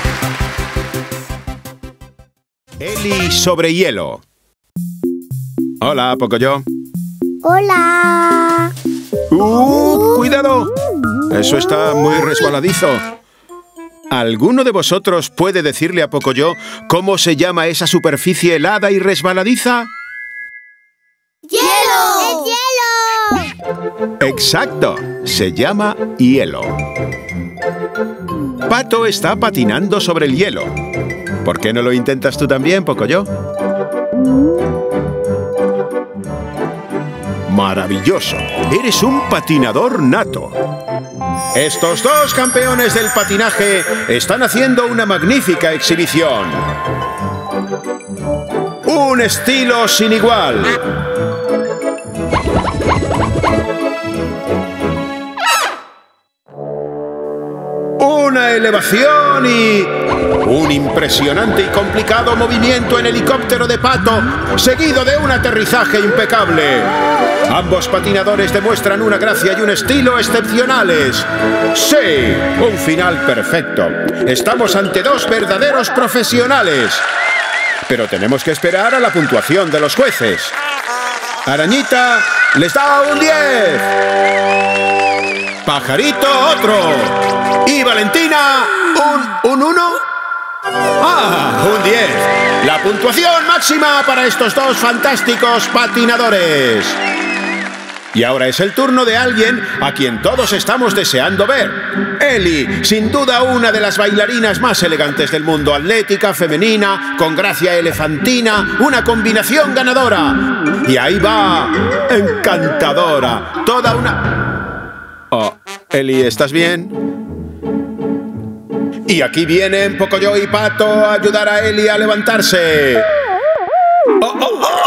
Eli sobre hielo. Hola, Pocoyo. Hola. ¡Cuidado! Eso está muy resbaladizo. ¿Alguno de vosotros puede decirle a Pocoyo cómo se llama esa superficie helada y resbaladiza? ¡Hielo! ¡Es hielo! Exacto, se llama hielo. Pato está patinando sobre el hielo. ¿Por qué no lo intentas tú también, Pocoyo? ¡Maravilloso! Eres un patinador nato. Estos dos campeones del patinaje están haciendo una magnífica exhibición. ¡Un estilo sin igual! Una elevación y un impresionante y complicado movimiento en helicóptero de Pato, seguido de un aterrizaje impecable. Ambos patinadores demuestran una gracia y un estilo excepcionales. ¡Sí! Un final perfecto. Estamos ante dos verdaderos profesionales. Pero tenemos que esperar a la puntuación de los jueces. Arañita les da un 10. Pajarito otro. Y Valentina un 1. ¡Ah! Un 10. La puntuación máxima para estos dos fantásticos patinadores. Y ahora es el turno de alguien a quien todos estamos deseando ver. Eli, sin duda una de las bailarinas más elegantes del mundo, atlética, femenina, con gracia elefantina, una combinación ganadora. Y ahí va, encantadora, toda una... Oh, Eli, ¿estás bien? Y aquí vienen Pocoyo y Pato a ayudar a Eli a levantarse. ¡Oh, oh, oh!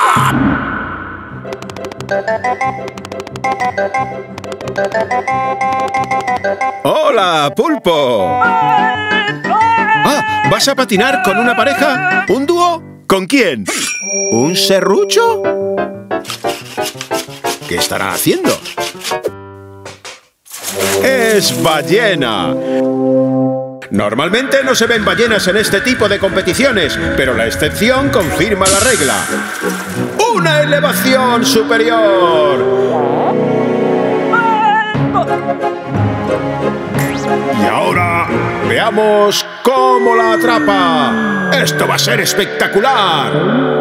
¡Hola, Pulpo! Ah, ¿vas a patinar con una pareja? ¿Un dúo? ¿Con quién? ¿Un serrucho? ¿Qué estará haciendo? ¡Es ballena! Normalmente no se ven ballenas en este tipo de competiciones, pero la excepción confirma la regla. ¡Una elevación superior! Y ahora veamos cómo la atrapa. ¡Esto va a ser espectacular!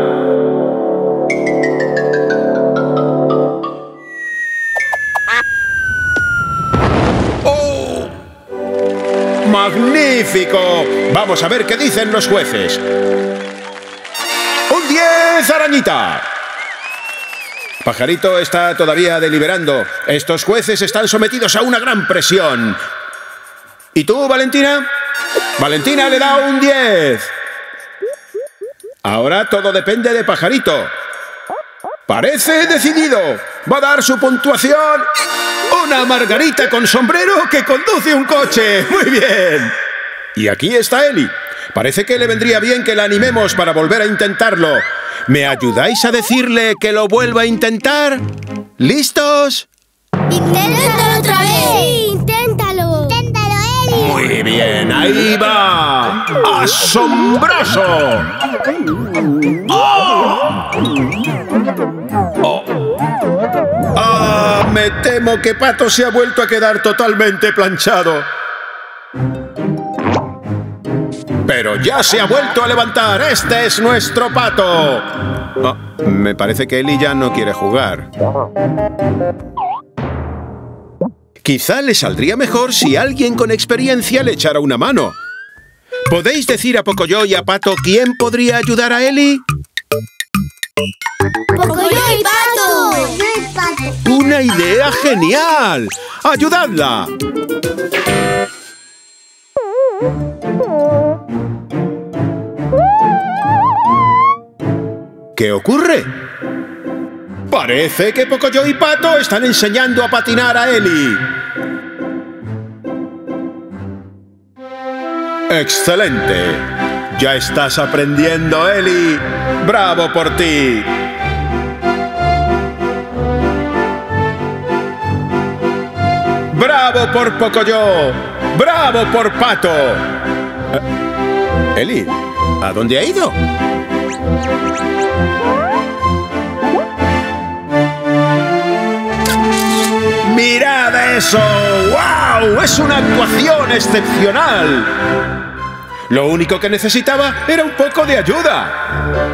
¡Oh! ¡Magnífico! Vamos a ver qué dicen los jueces. ¡Un 10, Arañita! Pajarito está todavía deliberando. Estos jueces están sometidos a una gran presión. ¿Y tú, Valentina? Valentina le da un 10. Ahora todo depende de Pajarito. Parece decidido. Va a dar su puntuación. Una margarita con sombrero que conduce un coche. Muy bien. Y aquí está Eli. Parece que le vendría bien que la animemos para volver a intentarlo. ¿Me ayudáis a decirle que lo vuelva a intentar? ¿Listos? ¡Inténtalo otra vez! ¡Sí, inténtalo! ¡Inténtalo, Eli! Muy bien, ahí va. ¡Asombroso! ¡Oh! ¡Oh! ¡Ah! Me temo que Pato se ha vuelto a quedar totalmente planchado. Pero ya se ha vuelto a levantar. ¡Este es nuestro Pato! Oh, me parece que Eli ya no quiere jugar. Quizá le saldría mejor si alguien con experiencia le echara una mano. ¿Podéis decir a Pocoyo y a Pato quién podría ayudar a Eli? ¡Pocoyo y Pato! ¡Pocoyo y Pato! ¡Una idea genial! ¡Ayudadla! ¿Qué ocurre? Parece que Pocoyo y Pato están enseñando a patinar a Eli. ¡Excelente! Ya estás aprendiendo, Eli. ¡Bravo por ti! ¡Bravo por Pocoyo! ¡Bravo por Pato! Eli, ¿a dónde ha ido? ¡Mirad eso! ¡Wow! ¡Es una actuación excepcional! Lo único que necesitaba era un poco de ayuda.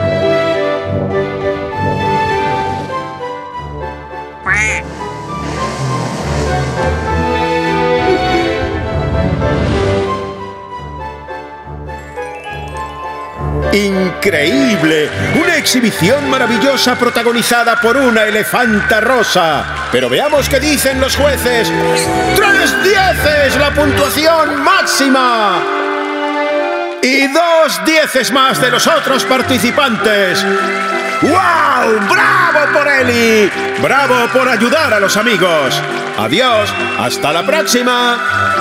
¡Increíble! Una exhibición maravillosa protagonizada por una elefanta rosa. Pero veamos qué dicen los jueces. ¡3 dieces! ¡La puntuación máxima! Y 2 dieces más de los otros participantes. ¡Wow! ¡Bravo por Eli! ¡Bravo por ayudar a los amigos! ¡Adiós! ¡Hasta la próxima!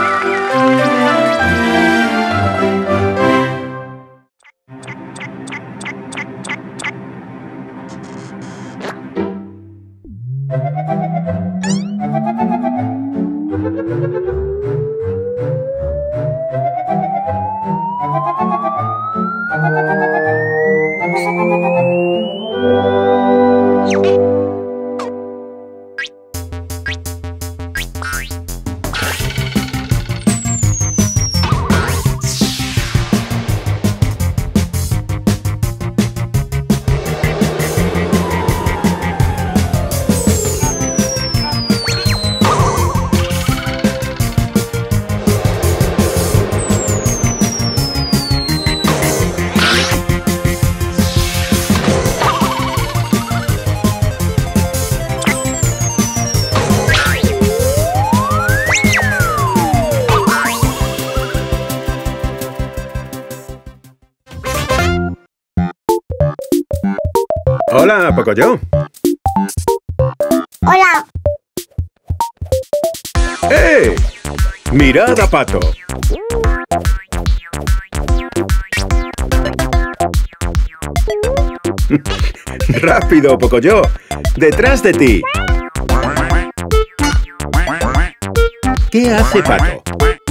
Hola, Pocoyo. Hola. ¡Eh! ¡Mirad a Pato! ¡Rápido, Pocoyo! ¡Detrás de ti! ¿Qué hace Pato?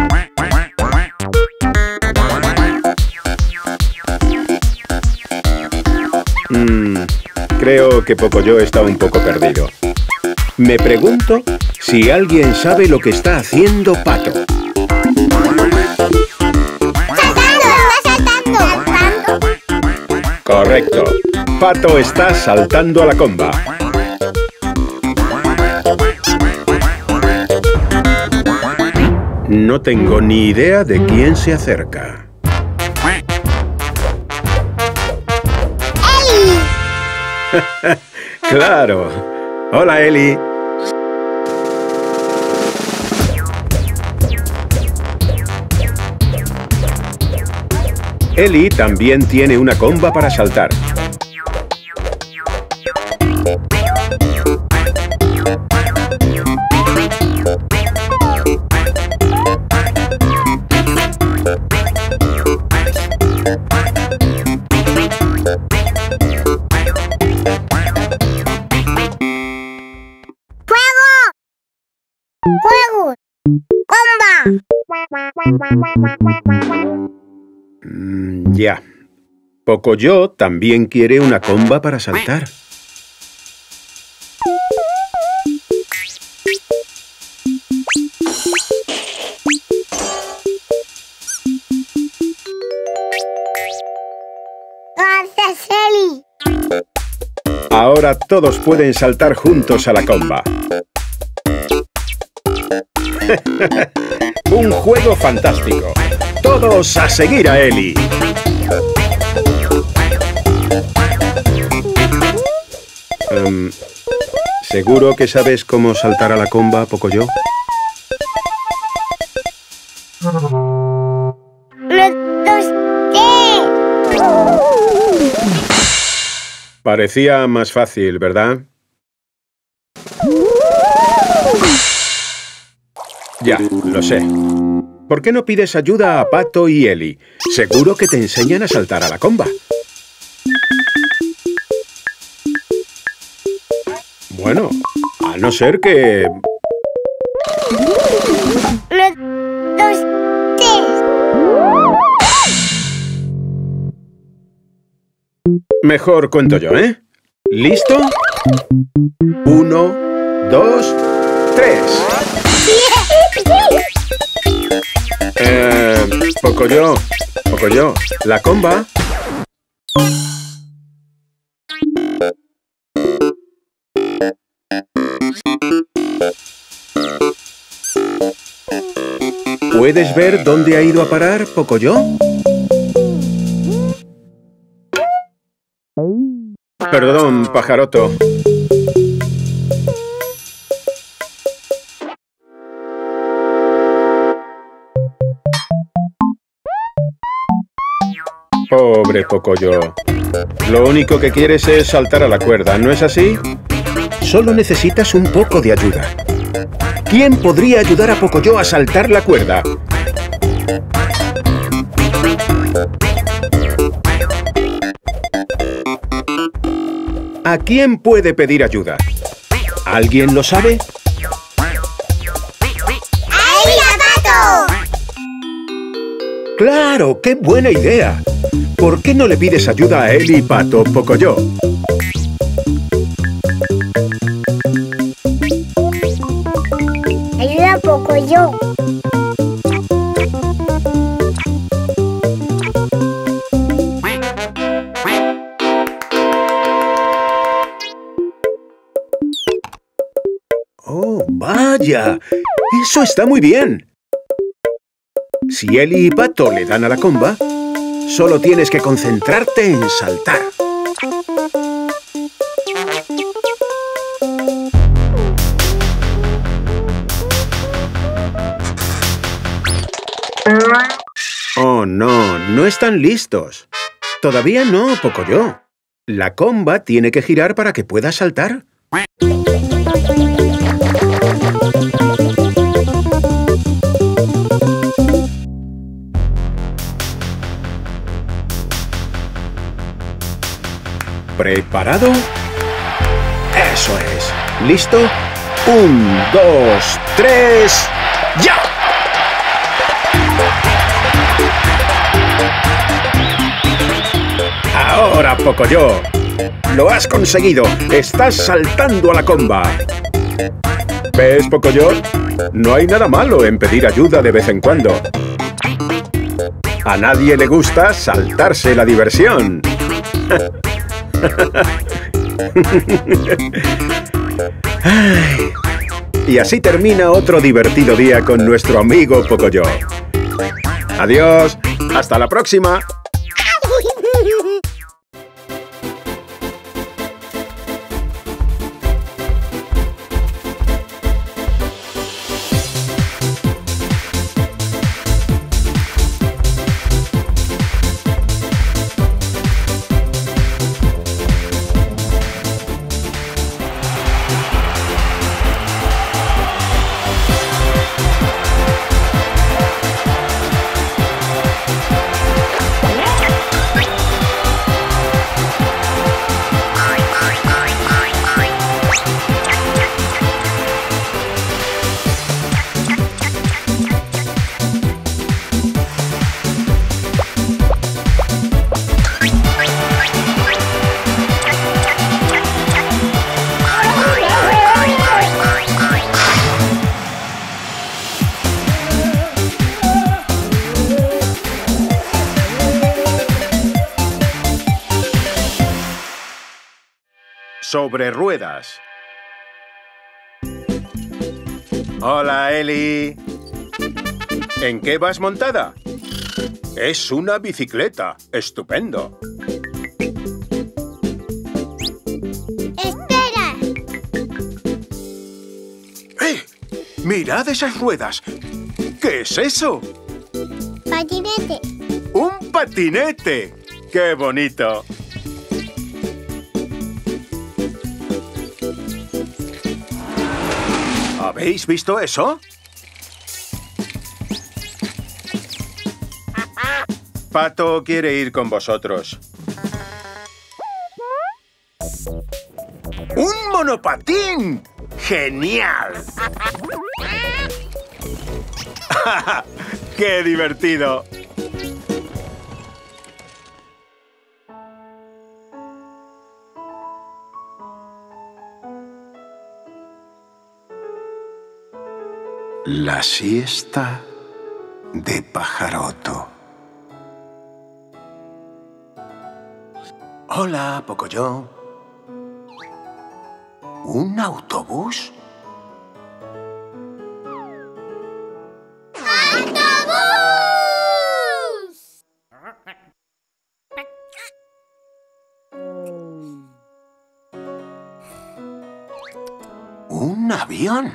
Creo que Pocoyo está un poco perdido. Me pregunto si alguien sabe lo que está haciendo Pato. ¡Saltando! Correcto. Pato está saltando a la comba. No tengo ni idea de quién se acerca. ¡Claro! ¡Hola, Eli! Eli también tiene una comba para saltar. ¡Juego! ¡Comba! Ya. Pocoyo también quiere una comba para saltar. ¡Gracias, Eli! Ahora todos pueden saltar juntos a la comba. Un juego fantástico. ¡Todos a seguir a Eli! ¿Seguro que sabes cómo saltar a la comba, Pocoyo? Parecía más fácil, ¿verdad? Ya, lo sé. ¿Por qué no pides ayuda a Pato y Eli? Seguro que te enseñan a saltar a la comba. Bueno, a no ser que... Mejor cuento yo, ¿eh? ¿Listo? 1, 2, 3. Pocoyo, la comba. ¿Puedes ver dónde ha ido a parar, Pocoyo? Perdón, pajaroto. Pobre Pocoyo. Lo único que quieres es saltar a la cuerda, ¿no es así? Solo necesitas un poco de ayuda. ¿Quién podría ayudar a Pocoyo a saltar la cuerda? ¿A quién puede pedir ayuda? ¿Alguien lo sabe? ¡A ella, Pato! ¡Claro! ¡Qué buena idea! ¿Por qué no le pides ayuda a Eli, Pato, Pocoyo? Ayuda Pocoyo. ¡Oh, vaya! ¡Eso está muy bien! Si Eli y Pato le dan a la comba, solo tienes que concentrarte en saltar. Oh, no, no están listos. Todavía no, Pocoyo. La comba tiene que girar para que puedas saltar. ¿Preparado? ¡Eso es! ¿Listo? 1, 2, 3... ¡ya! Ahora, Pocoyo. ¡Lo has conseguido! ¡Estás saltando a la comba! ¿Ves, Pocoyo? No hay nada malo en pedir ayuda de vez en cuando. A nadie le gusta saltarse la diversión. Ay. Y así termina otro divertido día con nuestro amigo Pocoyo. Adiós, hasta la próxima. Sobre ruedas. Hola, Eli. ¿En qué vas montada? Es una bicicleta. ¡Estupendo! ¡Espera! ¡Eh! ¡Mirad esas ruedas! ¿Qué es eso? Patinete. ¡Un patinete! ¡Qué bonito! ¿Habéis visto eso? Pato quiere ir con vosotros. ¡Un monopatín! ¡Genial! ¡Qué divertido! La siesta de Pajaroto. Hola, Pocoyo. ¿Un autobús? ¡Autobús! ¿Un avión?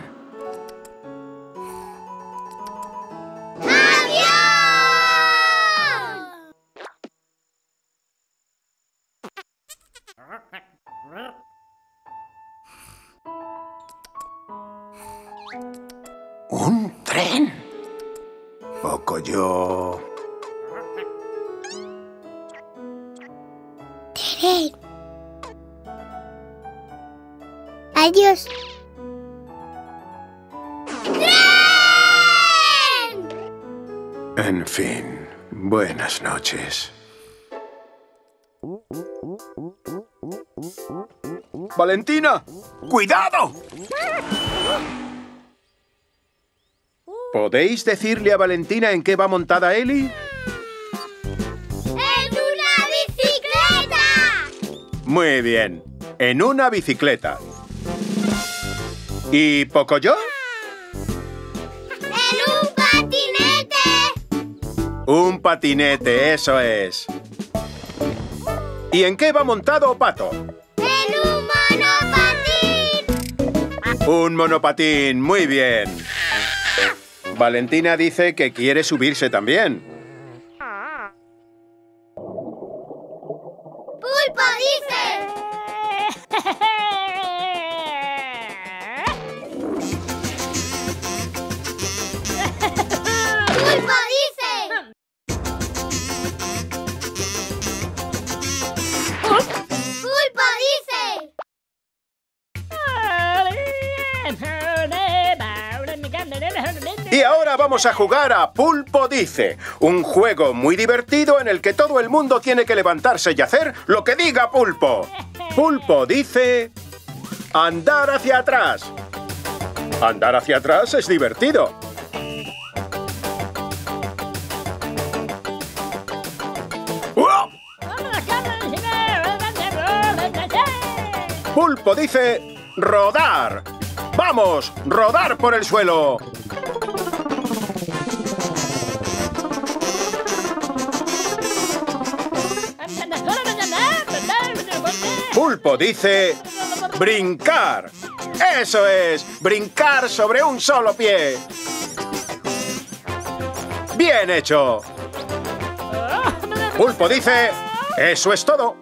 ¿Un tren? Pocoyo. Tren. Adiós. ¡Tren! En fin, buenas noches. ¡Valentina! ¡Cuidado! ¿Podéis decirle a Valentina en qué va montada Eli? ¡En una bicicleta! Muy bien, en una bicicleta. ¿Y Pocoyo? ¡En un patinete! Un patinete, eso es. ¿Y en qué va montado Pato? ¡En un monopatín! Un monopatín, muy bien. Valentina dice que quiere subirse también. ¡Pulpo dice! ¡Pulpo dice! ¡Pulpo dice! Y ahora vamos a jugar a Pulpo Dice, un juego muy divertido en el que todo el mundo tiene que levantarse y hacer lo que diga Pulpo. Pulpo dice... andar hacia atrás. Andar hacia atrás es divertido. ¡Uah! Pulpo dice... rodar. ¡Vamos! ¡Rodar por el suelo! Pulpo dice... brincar. ¡Eso es! Brincar sobre un solo pie. ¡Bien hecho! Pulpo dice... eso es todo.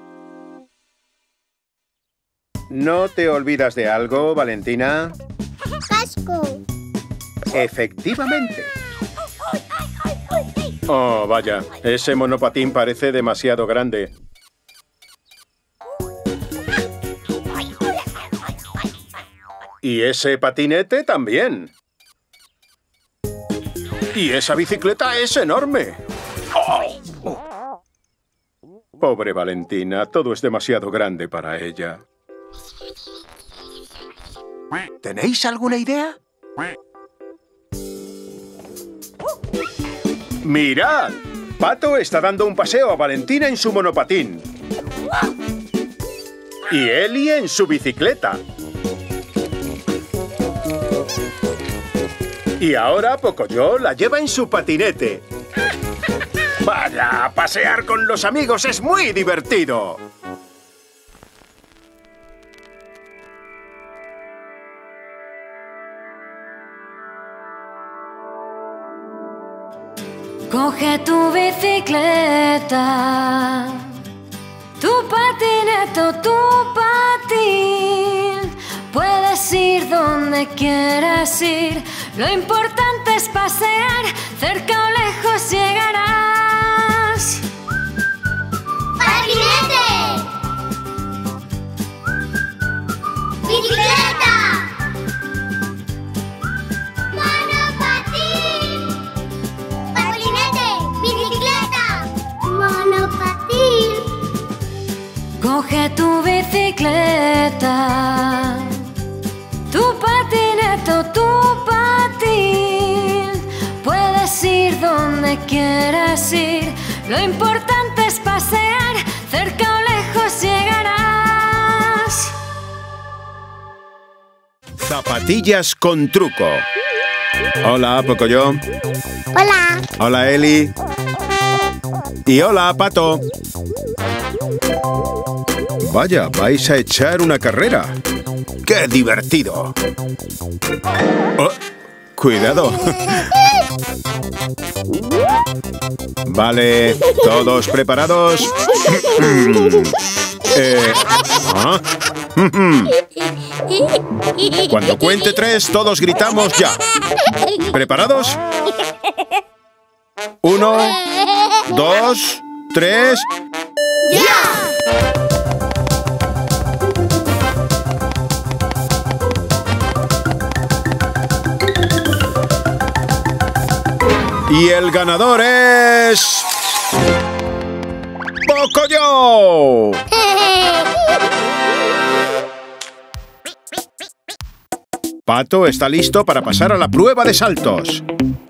¿No te olvidas de algo, Valentina? ¡Casco! Efectivamente. Oh, vaya. Ese monopatín parece demasiado grande. Y ese patinete también. Y esa bicicleta es enorme. Oh. Pobre Valentina, todo es demasiado grande para ella. ¿Tenéis alguna idea? ¡Mirad! Pato está dando un paseo a Valentina en su monopatín. Y Eli en su bicicleta. Y ahora Pocoyo la lleva en su patinete. ¡Vaya! Pasear con los amigos es muy divertido. Coge tu bicicleta, tu patinete o tu patín. Puedes ir donde quieras ir. Lo importante es pasear, cerca o lejos llegarás. ¡Patinete! ¡Bicicleta! ¡Monopatín! ¡Patinete! ¡Bicicleta! ¡Monopatín! Coge tu bicicleta, tu patinete o tu patín. donde quieras ir. Lo importante es pasear, cerca o lejos llegarás. Zapatillas con truco. Hola, Pocoyo. Hola. Hola, Eli. Y hola, Pato. Vaya, vais a echar una carrera. ¡Qué divertido! Oh, cuidado. Vale, ¿todos preparados? ¿Ah? Cuando cuente 3, todos gritamos ya. ¿Preparados? 1, 2, 3... ¡Ya! Y el ganador es... ¡Pocoyo! Pato está listo para pasar a la prueba de saltos.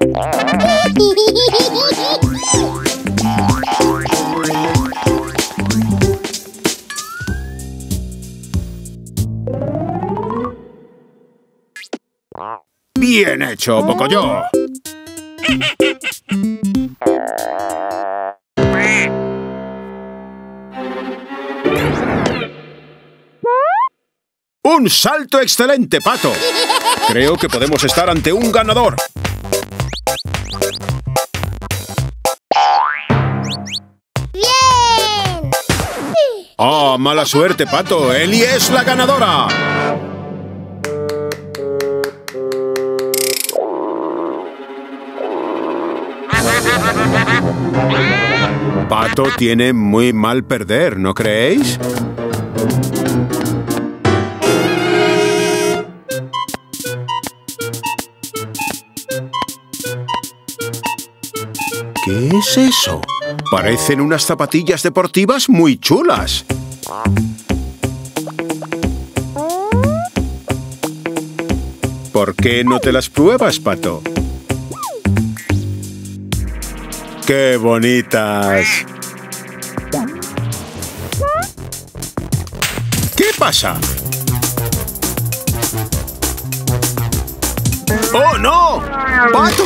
¡Bien hecho, Pocoyo! ¡Un salto excelente, Pato! Creo que podemos estar ante un ganador. ¡Bien! ¡Oh, mala suerte, Pato! ¡Eli es la ganadora! Pato tiene muy mal perder, ¿no creéis? ¿Qué es eso? Parecen unas zapatillas deportivas muy chulas. ¿Por qué no te las pruebas, Pato? ¡Qué bonitas! ¿Qué pasa? ¡Oh, no! ¡Pato!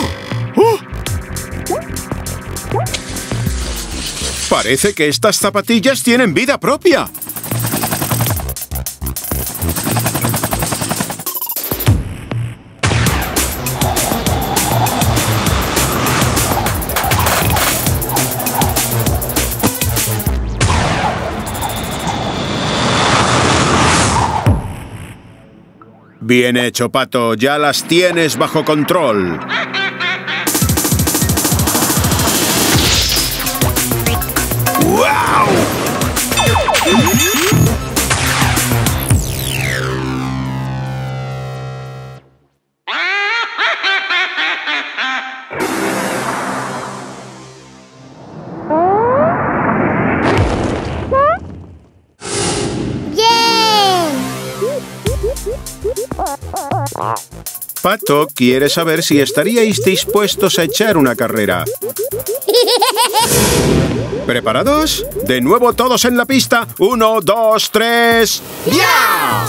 Parece que estas zapatillas tienen vida propia. Bien hecho, Pato. Ya las tienes bajo control. ¡Guau! Pato quiere saber si estaríais dispuestos a echar una carrera. ¿Preparados? De nuevo todos en la pista. 1, 2, 3... ¡Ya!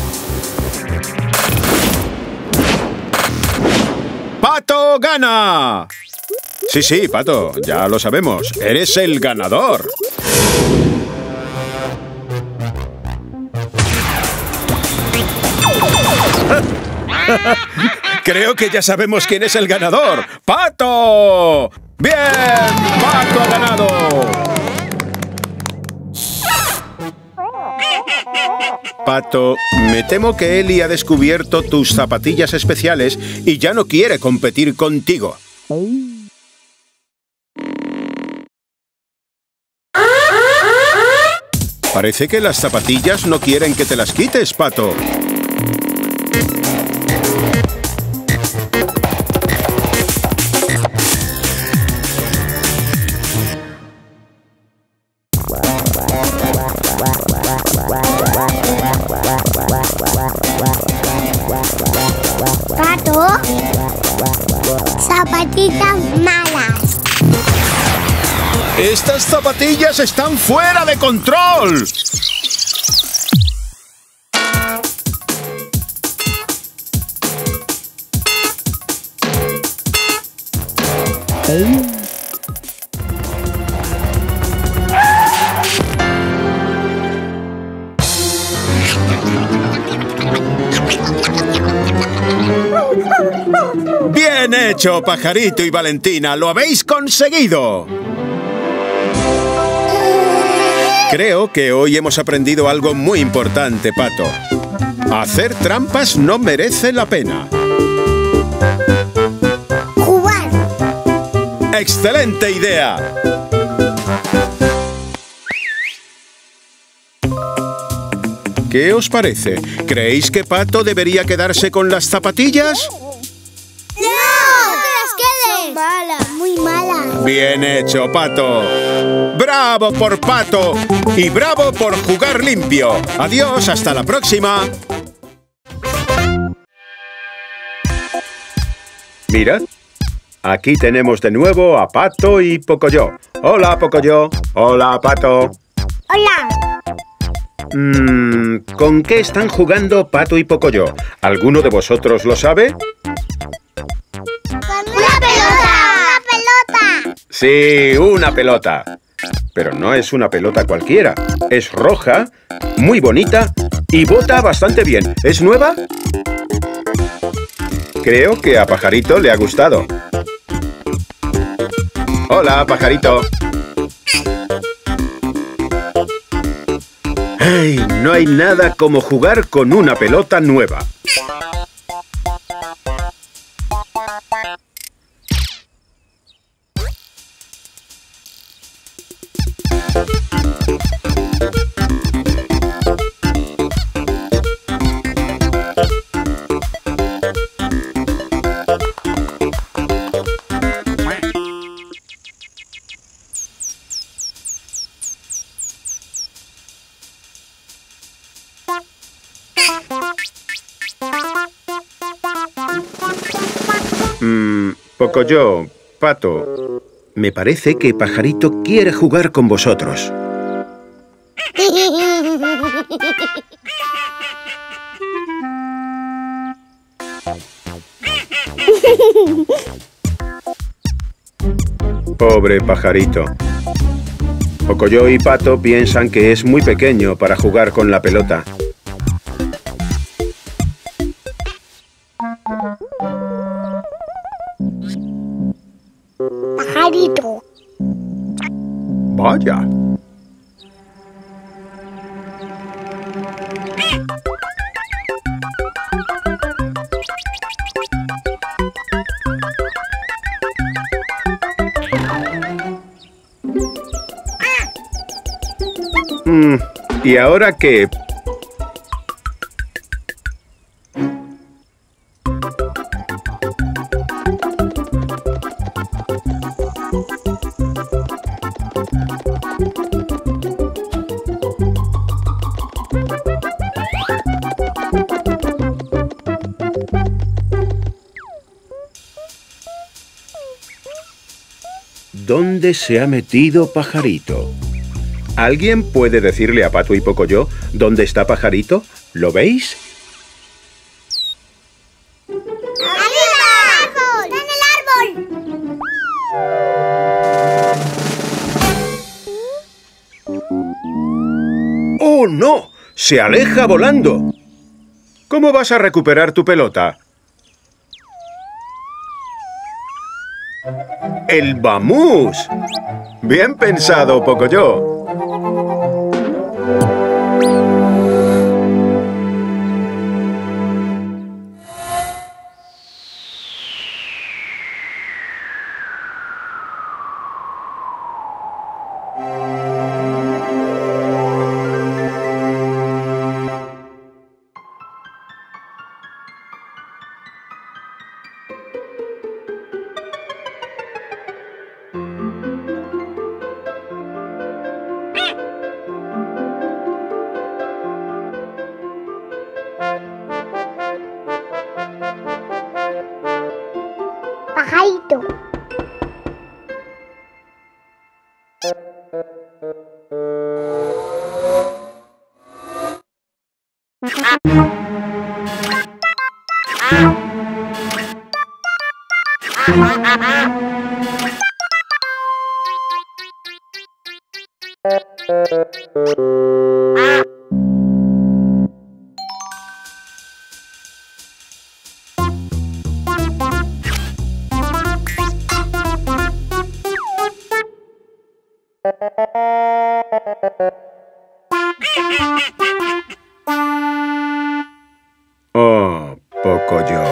¡Pato gana! Sí, Pato, ya lo sabemos. Eres el ganador. Creo que ya sabemos quién es el ganador. ¡Pato! ¡Bien! ¡Pato ha ganado! Pato, me temo que Eli ha descubierto tus zapatillas especiales y ya no quiere competir contigo. Parece que las zapatillas no quieren que te las quites, Pato. Pato, zapatillas malas. ¡Estas zapatillas están fuera de control! ¡Bien hecho, Pajarito y Valentina! ¡Lo habéis conseguido! Creo que hoy hemos aprendido algo muy importante, Pato. Hacer trampas no merece la pena. Jugar. ¡Excelente idea! ¿Qué os parece? ¿Creéis que Pato debería quedarse con las zapatillas? ¡No! ¡Que las quedes! Mala, muy mala. ¡Bien hecho, Pato! ¡Bravo por Pato! ¡Y bravo por jugar limpio! ¡Adiós, hasta la próxima! Mirad, aquí tenemos de nuevo a Pato y Pocoyo. ¡Hola, Pocoyo! ¡Hola, Pato! Hola. ¿Con qué están jugando Pato y Pocoyo? ¿Alguno de vosotros lo sabe? ¡Con una pelota! ¡Una pelota! Sí, una pelota. Pero no es una pelota cualquiera. Es roja, muy bonita y bota bastante bien. ¿Es nueva? Creo que a Pajarito le ha gustado. Hola, Pajarito. ¡Ay! No hay nada como jugar con una pelota nueva. Pocoyo, Pato, me parece que Pajarito quiere jugar con vosotros. Pobre Pajarito. Pocoyo y Pato piensan que es muy pequeño para jugar con la pelota. Pajarito. Vaya. ¿Y ahora qué? ¿Dónde se ha metido Pajarito? ¿Alguien puede decirle a Pato y Pocoyo dónde está Pajarito? ¿Lo veis? ¡Arriba! ¡Está en el árbol! ¡Oh, no! ¡Se aleja volando! ¿Cómo vas a recuperar tu pelota? ¡El vamús! Bien pensado, Pocoyo. Pajarito. Oh, Pocoyo.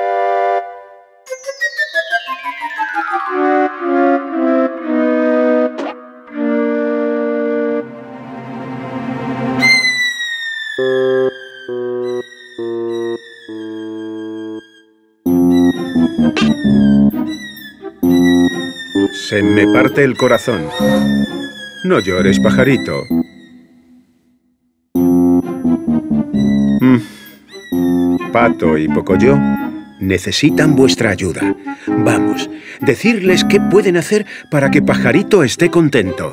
Se me parte el corazón. No llores, pajarito. Pato y Pocoyo necesitan vuestra ayuda. Vamos, decirles qué pueden hacer para que Pajarito esté contento.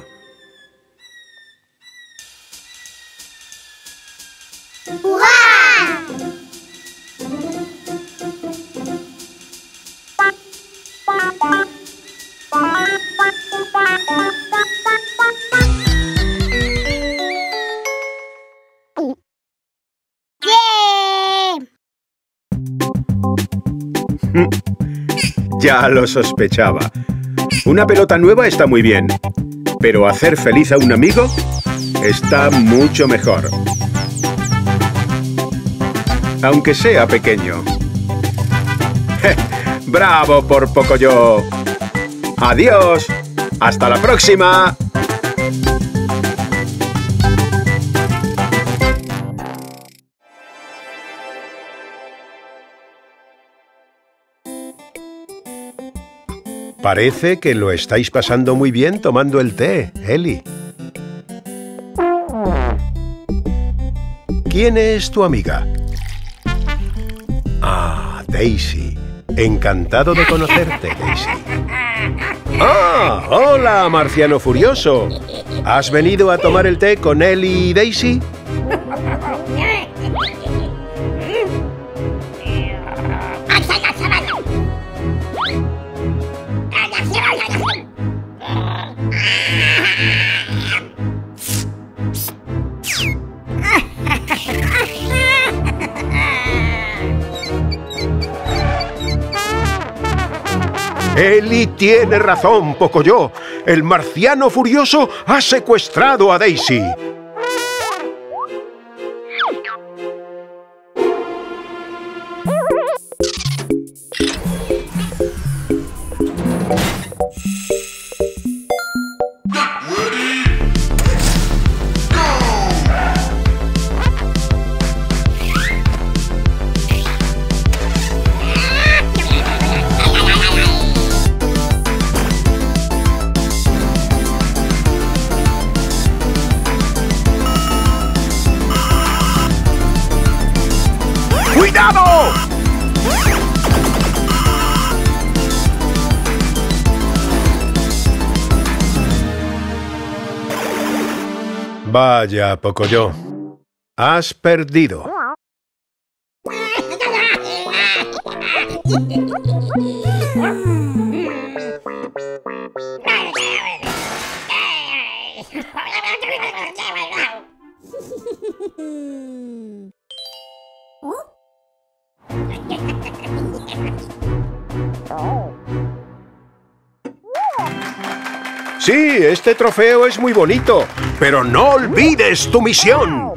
Ya lo sospechaba. Una pelota nueva está muy bien, pero hacer feliz a un amigo está mucho mejor. Aunque sea pequeño. ¡Bravo por Pocoyo! ¡Adiós! ¡Hasta la próxima! Parece que lo estáis pasando muy bien tomando el té, Ellie. ¿Quién es tu amiga? Ah, Daisy. Encantado de conocerte, Daisy. ¡Ah! ¡Hola, Marciano Furioso! ¿Has venido a tomar el té con Ellie y Daisy? Ellie tiene razón, Pocoyo. El Marciano Furioso ha secuestrado a Daisy. ¡Cuidado! Vaya, Pocoyo. Has perdido. Sí, este trofeo es muy bonito, pero no olvides tu misión.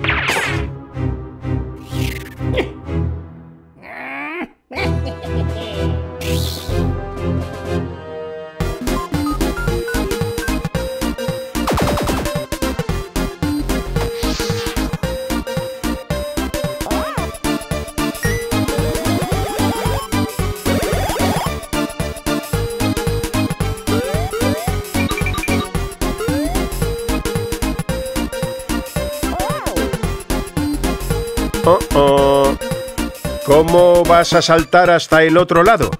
¿Cómo vas a saltar hasta el otro lado?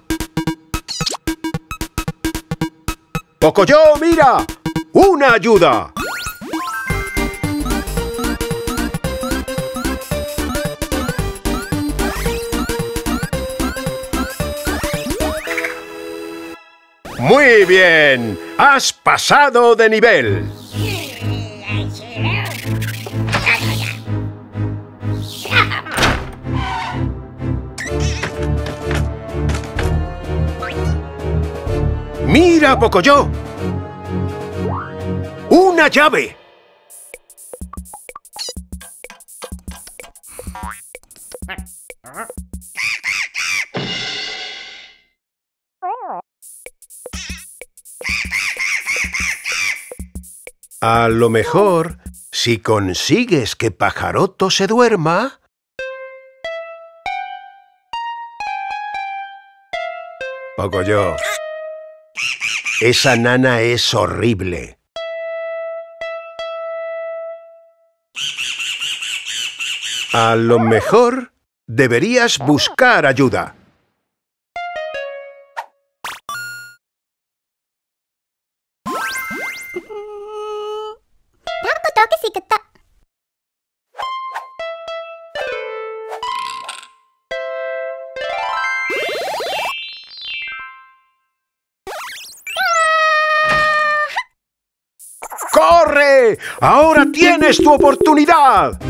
¡Pocoyo, mira! ¡Una ayuda! Muy bien. Has pasado de nivel. ¡Mira, Pocoyo! ¡Una llave! A lo mejor, si consigues que Pajaroto se duerma... Pocoyo, esa nana es horrible. A lo mejor deberías buscar ayuda. ¡Corre! ¡Ahora tienes tu oportunidad!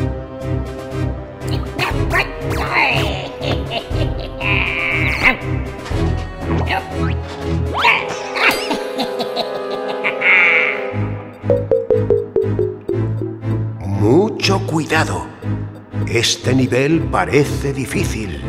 Mucho cuidado. Este nivel parece difícil.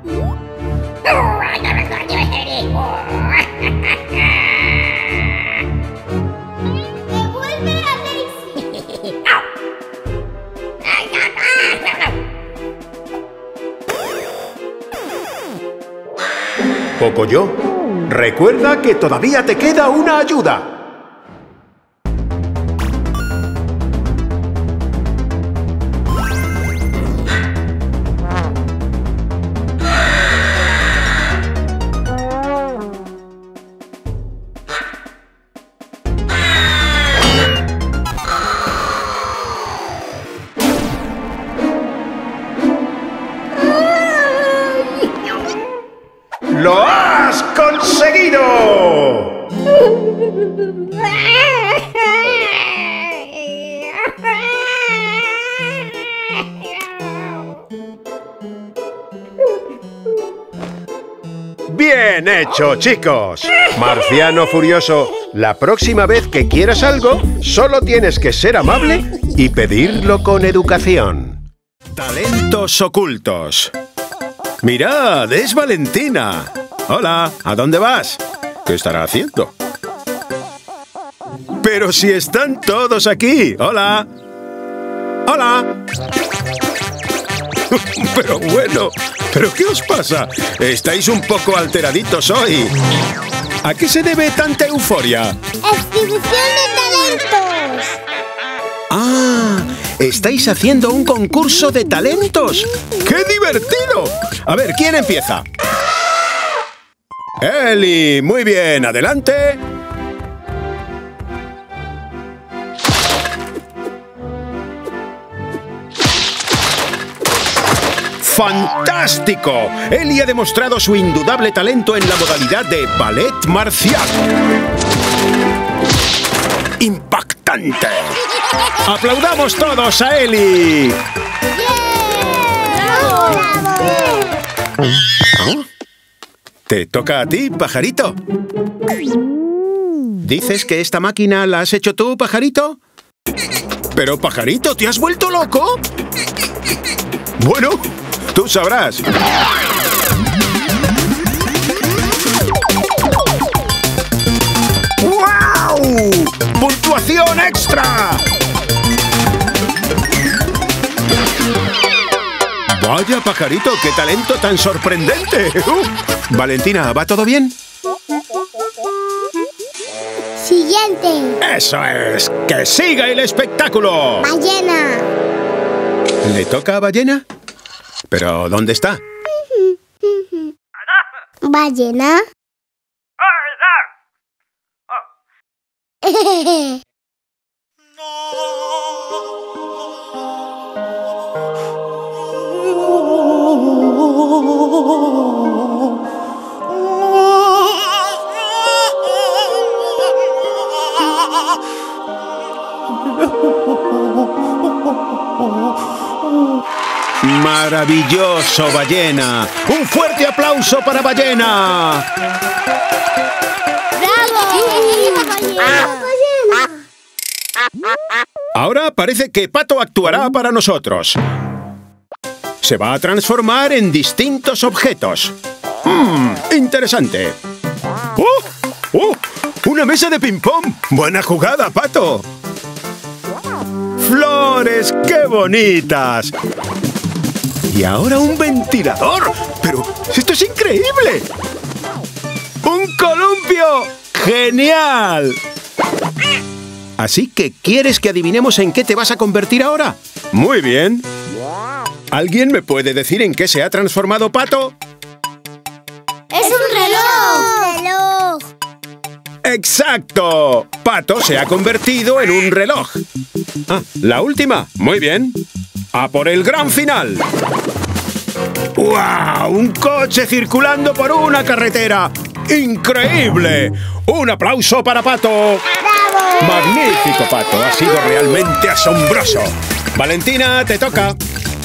Pocoyo, recuerda que todavía te queda una ayuda. ¡Lo has conseguido! ¡Bien hecho, chicos! Marciano Furioso, la próxima vez que quieras algo, solo tienes que ser amable y pedirlo con educación. Talentos ocultos. ¡Mirad! ¡Es Valentina! Hola, ¿a dónde vas? ¿Qué estará haciendo? ¡Pero si están todos aquí! ¡Hola! ¡Hola! Pero bueno, ¿pero qué os pasa? Estáis un poco alteraditos hoy. ¿A qué se debe tanta euforia? ¡Exhibición de talentos! ¡Ah! ¡Estáis haciendo un concurso de talentos! ¡Qué divertido! A ver, ¿quién empieza? ¡Eli! Muy bien, adelante. ¡Fantástico! Eli ha demostrado su indudable talento en la modalidad de ballet marcial. ¡Impactante! ¡Aplaudamos todos a Eli! ¿Oh? ¿Te toca a ti, pajarito? ¿Dices que esta máquina la has hecho tú, pajarito? ¿Pero, pajarito, te has vuelto loco? Bueno, tú sabrás. ¡Guau! ¡Puntuación extra! Vaya, pajarito, qué talento tan sorprendente. Valentina, ¿va todo bien? Siguiente. ¡Eso es! ¡Que siga el espectáculo! Ballena. ¿Le toca a Ballena? ¿Pero dónde está? Ballena. ¡Maravilloso, Ballena! ¡Un fuerte aplauso para Ballena! Ahora parece que Pato actuará para nosotros. Se va a transformar en distintos objetos. Interesante. ¡Una mesa de ping-pong! ¡Buena jugada, Pato! ¡Flores! ¡Qué bonitas! Y ahora un ventilador. ¡Pero esto es increíble! ¡Un columpio! ¡Genial! Así que, ¿quieres que adivinemos en qué te vas a convertir ahora? Muy bien. ¿Alguien me puede decir en qué se ha transformado Pato? ¡Es un reloj! ¡Exacto! Pato se ha convertido en un reloj. La última. Muy bien. ¡A por el gran final! ¡Wow! ¡Un coche circulando por una carretera! ¡Increíble! ¡Un aplauso para Pato! ¡Bravo! ¡Magnífico, Pato! Ha sido realmente asombroso. Valentina, te toca.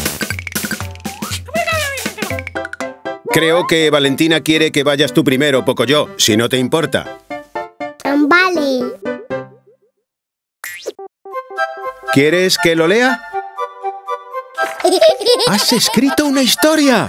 Creo que Valentina quiere que vayas tú primero, Pocoyo, si no te importa. Vale. ¿Quieres que lo lea? ¡Has escrito una historia!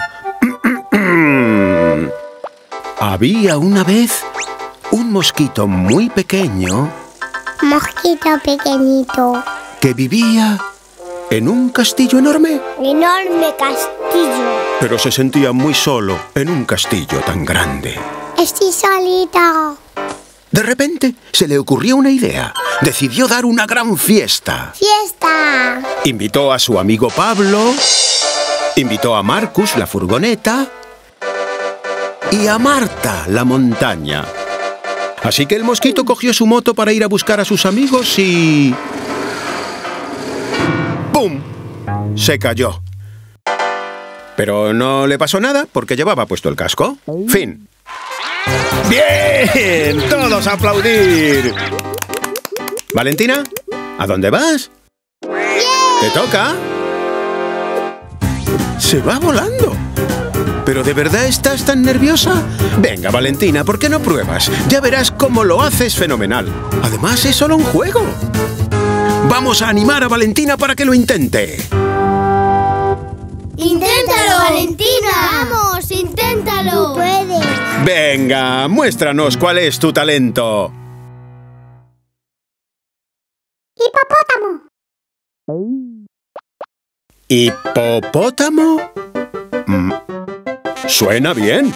Había una vez un mosquito muy pequeño... Mosquito pequeñito. ...que vivía en un castillo enorme. Enorme castillo. Pero se sentía muy solo en un castillo tan grande. Estoy solita. De repente se le ocurrió una idea. Decidió dar una gran fiesta. ¡Fiesta! Invitó a su amigo Pablo, invitó a Marcus, la furgoneta, y a Marta, la montaña. Así que el mosquito cogió su moto para ir a buscar a sus amigos y... ¡pum! Se cayó. Pero no le pasó nada porque llevaba puesto el casco. Fin. ¡Bien! ¡Todos a aplaudir! Valentina, ¿a dónde vas? ¿Te toca? Se va volando. ¿Pero de verdad estás tan nerviosa? Venga, Valentina, ¿por qué no pruebas? Ya verás cómo lo haces fenomenal. Además, es solo un juego. Vamos a animar a Valentina para que lo intente. ¡Inténtalo, Valentina! ¡Vamos, inténtalo! ¡Tú puedes! Venga, muéstranos cuál es tu talento. ¡Hipopótamo! ¿Hipopótamo? Suena bien.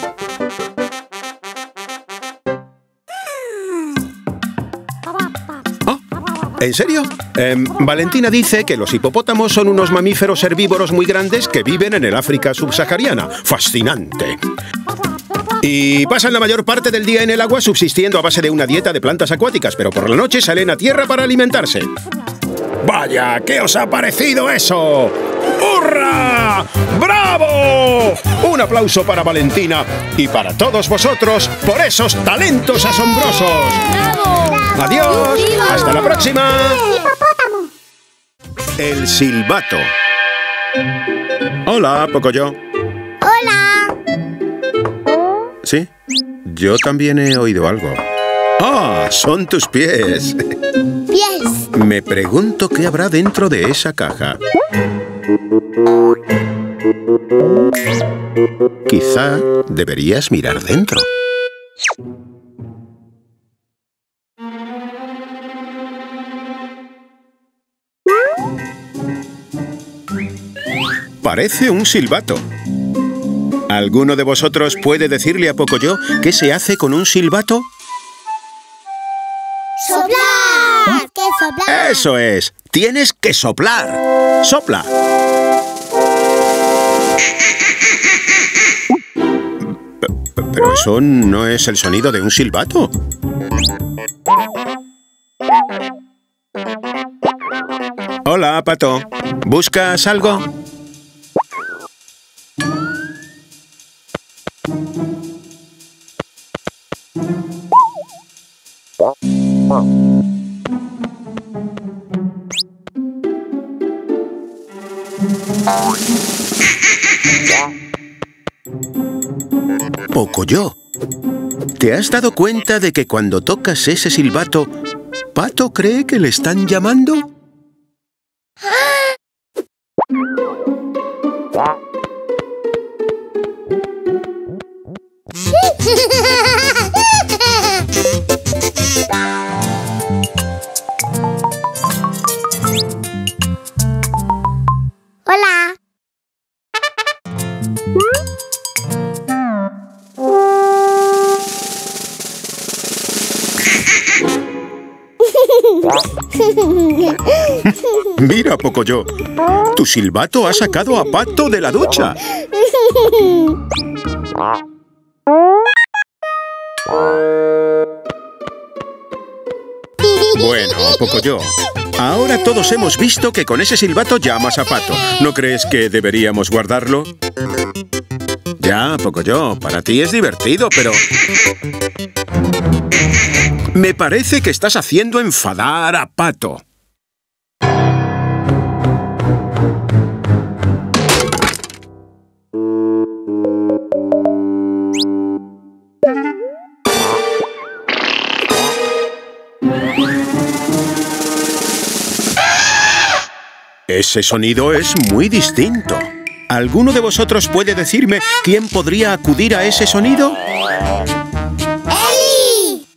¿En serio? Valentina dice que los hipopótamos son unos mamíferos herbívoros muy grandes que viven en el África subsahariana. ¡Fascinante! Y pasan la mayor parte del día en el agua subsistiendo a base de una dieta de plantas acuáticas, pero por la noche salen a tierra para alimentarse. ¡Vaya! ¿Qué os ha parecido eso? ¡Hurra! ¡Bravo! Un aplauso para Valentina y para todos vosotros por esos talentos asombrosos. ¡Bravo! ¡Adiós! ¡Viva! ¡Hasta la próxima! ¡Hipopótamo! El silbato. Hola, Pocoyo. ¡Hola! ¿Sí? Yo también he oído algo. ¡Ah! Son tus pies. ¡Pies! Me pregunto qué habrá dentro de esa caja. Quizá deberías mirar dentro. Parece un silbato. ¿Alguno de vosotros puede decirle a Pocoyo qué se hace con un silbato? ¡Soplar! ¡Que soplar! ¡Eso es! ¡Tienes que soplar! ¡Sopla! Pero eso no es el sonido de un silbato. Hola, Pato. ¿Buscas algo? Pocoyo, ¿te has dado cuenta de que cuando tocas ese silbato, Pato cree que le están llamando? Hola. Mira, Pocoyo, tu silbato ha sacado a Pato de la ducha. Bueno, Pocoyo, ahora todos hemos visto que con ese silbato llamas a Pato. ¿No crees que deberíamos guardarlo? Ya, Pocoyo, para ti es divertido, pero... me parece que estás haciendo enfadar a Pato. Ese sonido es muy distinto. ¿Alguno de vosotros puede decirme quién podría acudir a ese sonido? ¡Eli!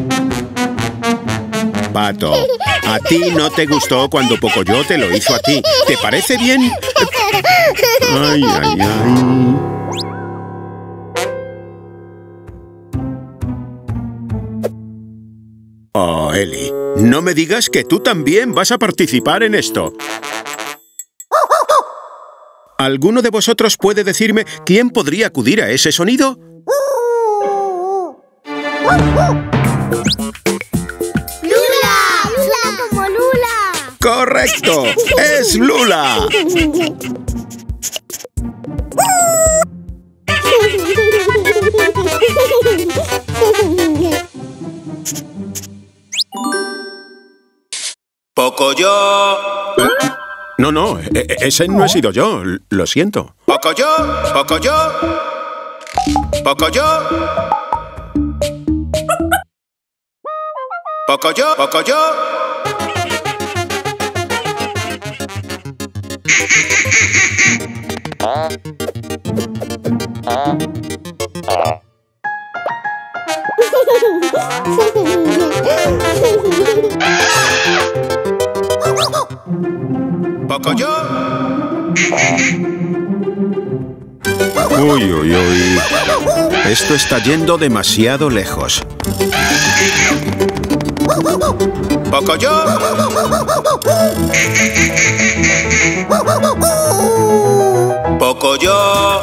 Pato, a ti no te gustó cuando Pocoyo te lo hizo a ti. ¿Te parece bien? Ay, ay, ay. Oh, Eli, no me digas que tú también vas a participar en esto. ¿Alguno de vosotros puede decirme quién podría acudir a ese sonido? ¡Lula! ¡Lula como Lula! ¡Correcto! ¡Es Lula! Pocoyo. No, no, ese no he sido yo, lo siento. Pocoyo, Pocoyo. Pocoyo. Pocoyo, Pocoyo. Pocoyo. Uy, uy, uy. Esto está yendo demasiado lejos. Pocoyo. Pocoyo.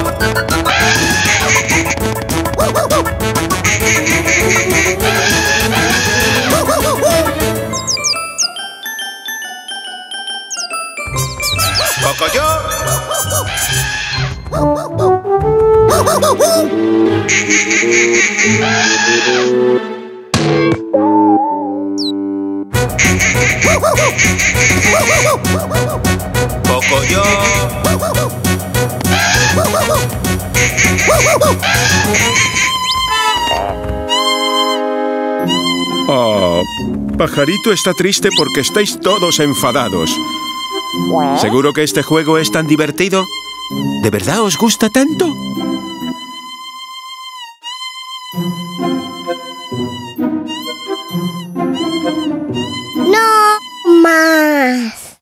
Pocoyo. Pocoyo. Oh, Pajarito está triste porque estáis todos enfadados. ¿Seguro que este juego es tan divertido? ¿De verdad os gusta tanto? ¡No más!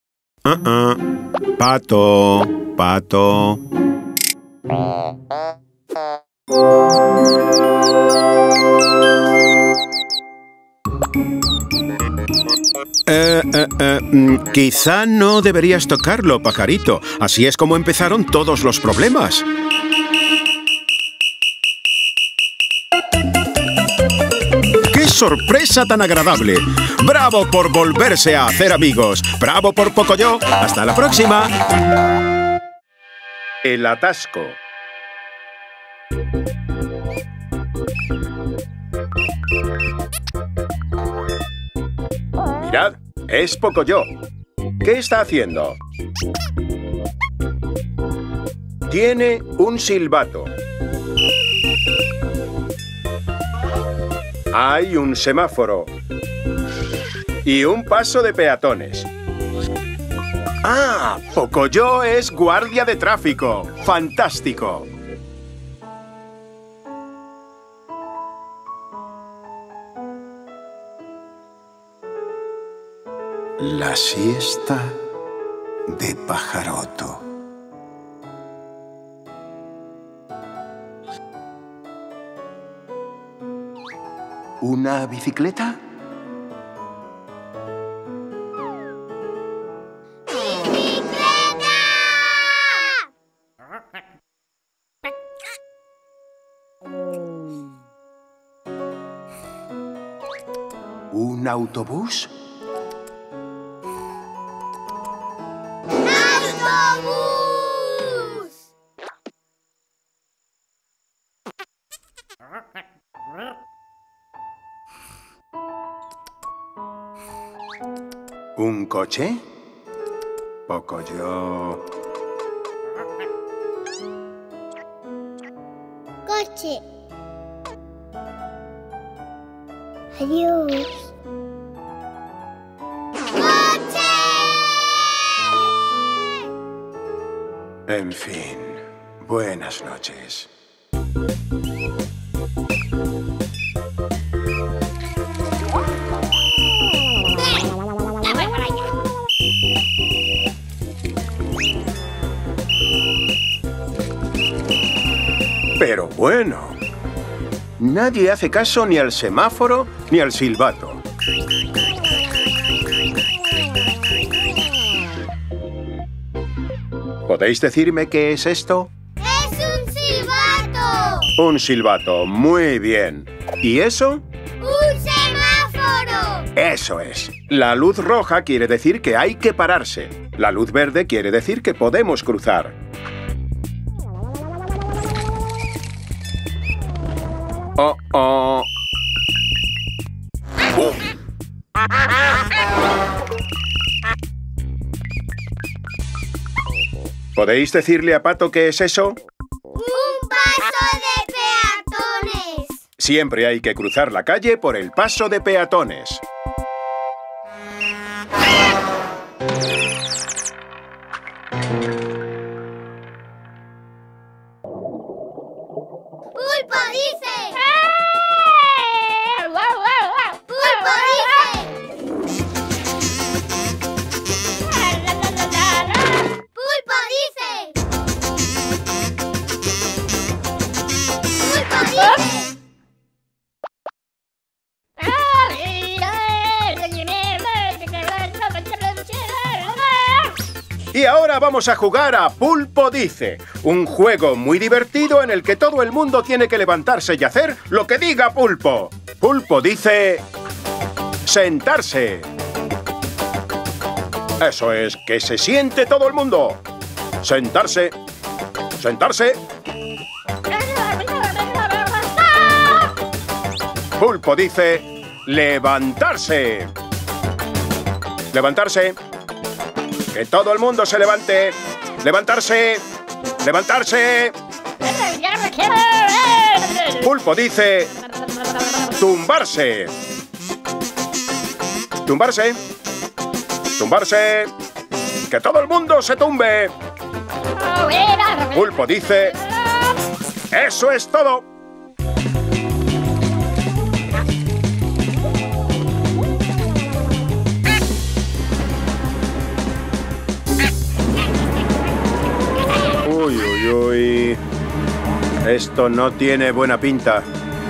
Pato, Pato. Quizá no deberías tocarlo, Pajarito. Así es como empezaron todos los problemas. ¡Qué sorpresa tan agradable! ¡Bravo por volverse a hacer amigos! ¡Bravo por Pocoyo! ¡Hasta la próxima! El atasco. Mirad, es Pocoyo. ¿Qué está haciendo? Tiene un silbato. Hay un semáforo. Y un paso de peatones. ¡Ah! Pocoyo es guardia de tráfico. ¡Fantástico! La siesta de Pajaroto. ¿Una bicicleta? ¿Un autobús? ¡Autobús! ¿Un coche? Pocoyo. Coche. Adiós. ¡Coche! En fin, buenas noches. Pero bueno, nadie hace caso ni al semáforo ni al silbato. ¿Podéis decirme qué es esto? ¡Es un silbato! Un silbato, muy bien. ¿Y eso? ¡Un semáforo! Eso es. La luz roja quiere decir que hay que pararse. La luz verde quiere decir que podemos cruzar. ¡Oh, oh! ¿Podéis decirle a Pato qué es eso? ¡Un paso de peatones! Siempre hay que cruzar la calle por el paso de peatones. ¡Pulpo dice! ¡Pulpo dice! ¡Pulpo dice! ¡Pulpo dice! Y ahora vamos a jugar a Pulpo Dice, un juego muy divertido en el que todo el mundo tiene que levantarse y hacer lo que diga Pulpo. Pulpo dice... sentarse. Eso es, que se siente todo el mundo. Sentarse. Sentarse. Pulpo dice... levantarse. Levantarse. Que todo el mundo se levante. ¡Levantarse! ¡Levantarse! Pulpo dice... tumbarse. Tumbarse. Tumbarse. ¡Que todo el mundo se tumbe! Pulpo dice... ¡eso es todo! Uy, uy, uy. Esto no tiene buena pinta.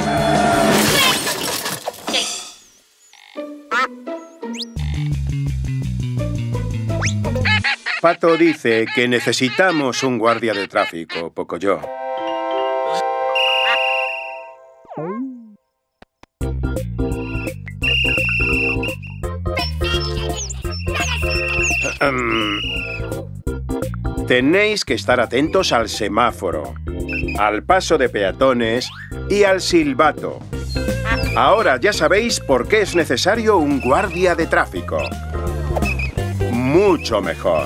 Pato dice que necesitamos un guardia de tráfico, Pocoyo. Tenéis que estar atentos al semáforo, al paso de peatones y al silbato. Ahora ya sabéis por qué es necesario un guardia de tráfico. Mucho mejor.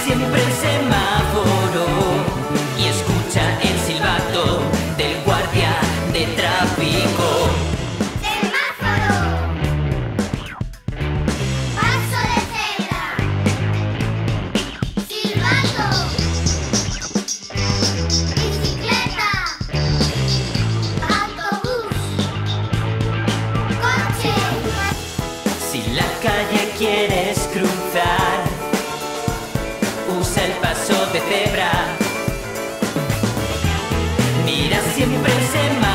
siempre el semáforo y escucha el silbato del guardia de tráfico. ¡Semáforo! ¡Paso de cebra! ¡Silbato! ¡Bicicleta! ¡Autobús! ¡Coche! Si la calle quieres cruzar, usa el paso de cebra. Mira siempre el semáforo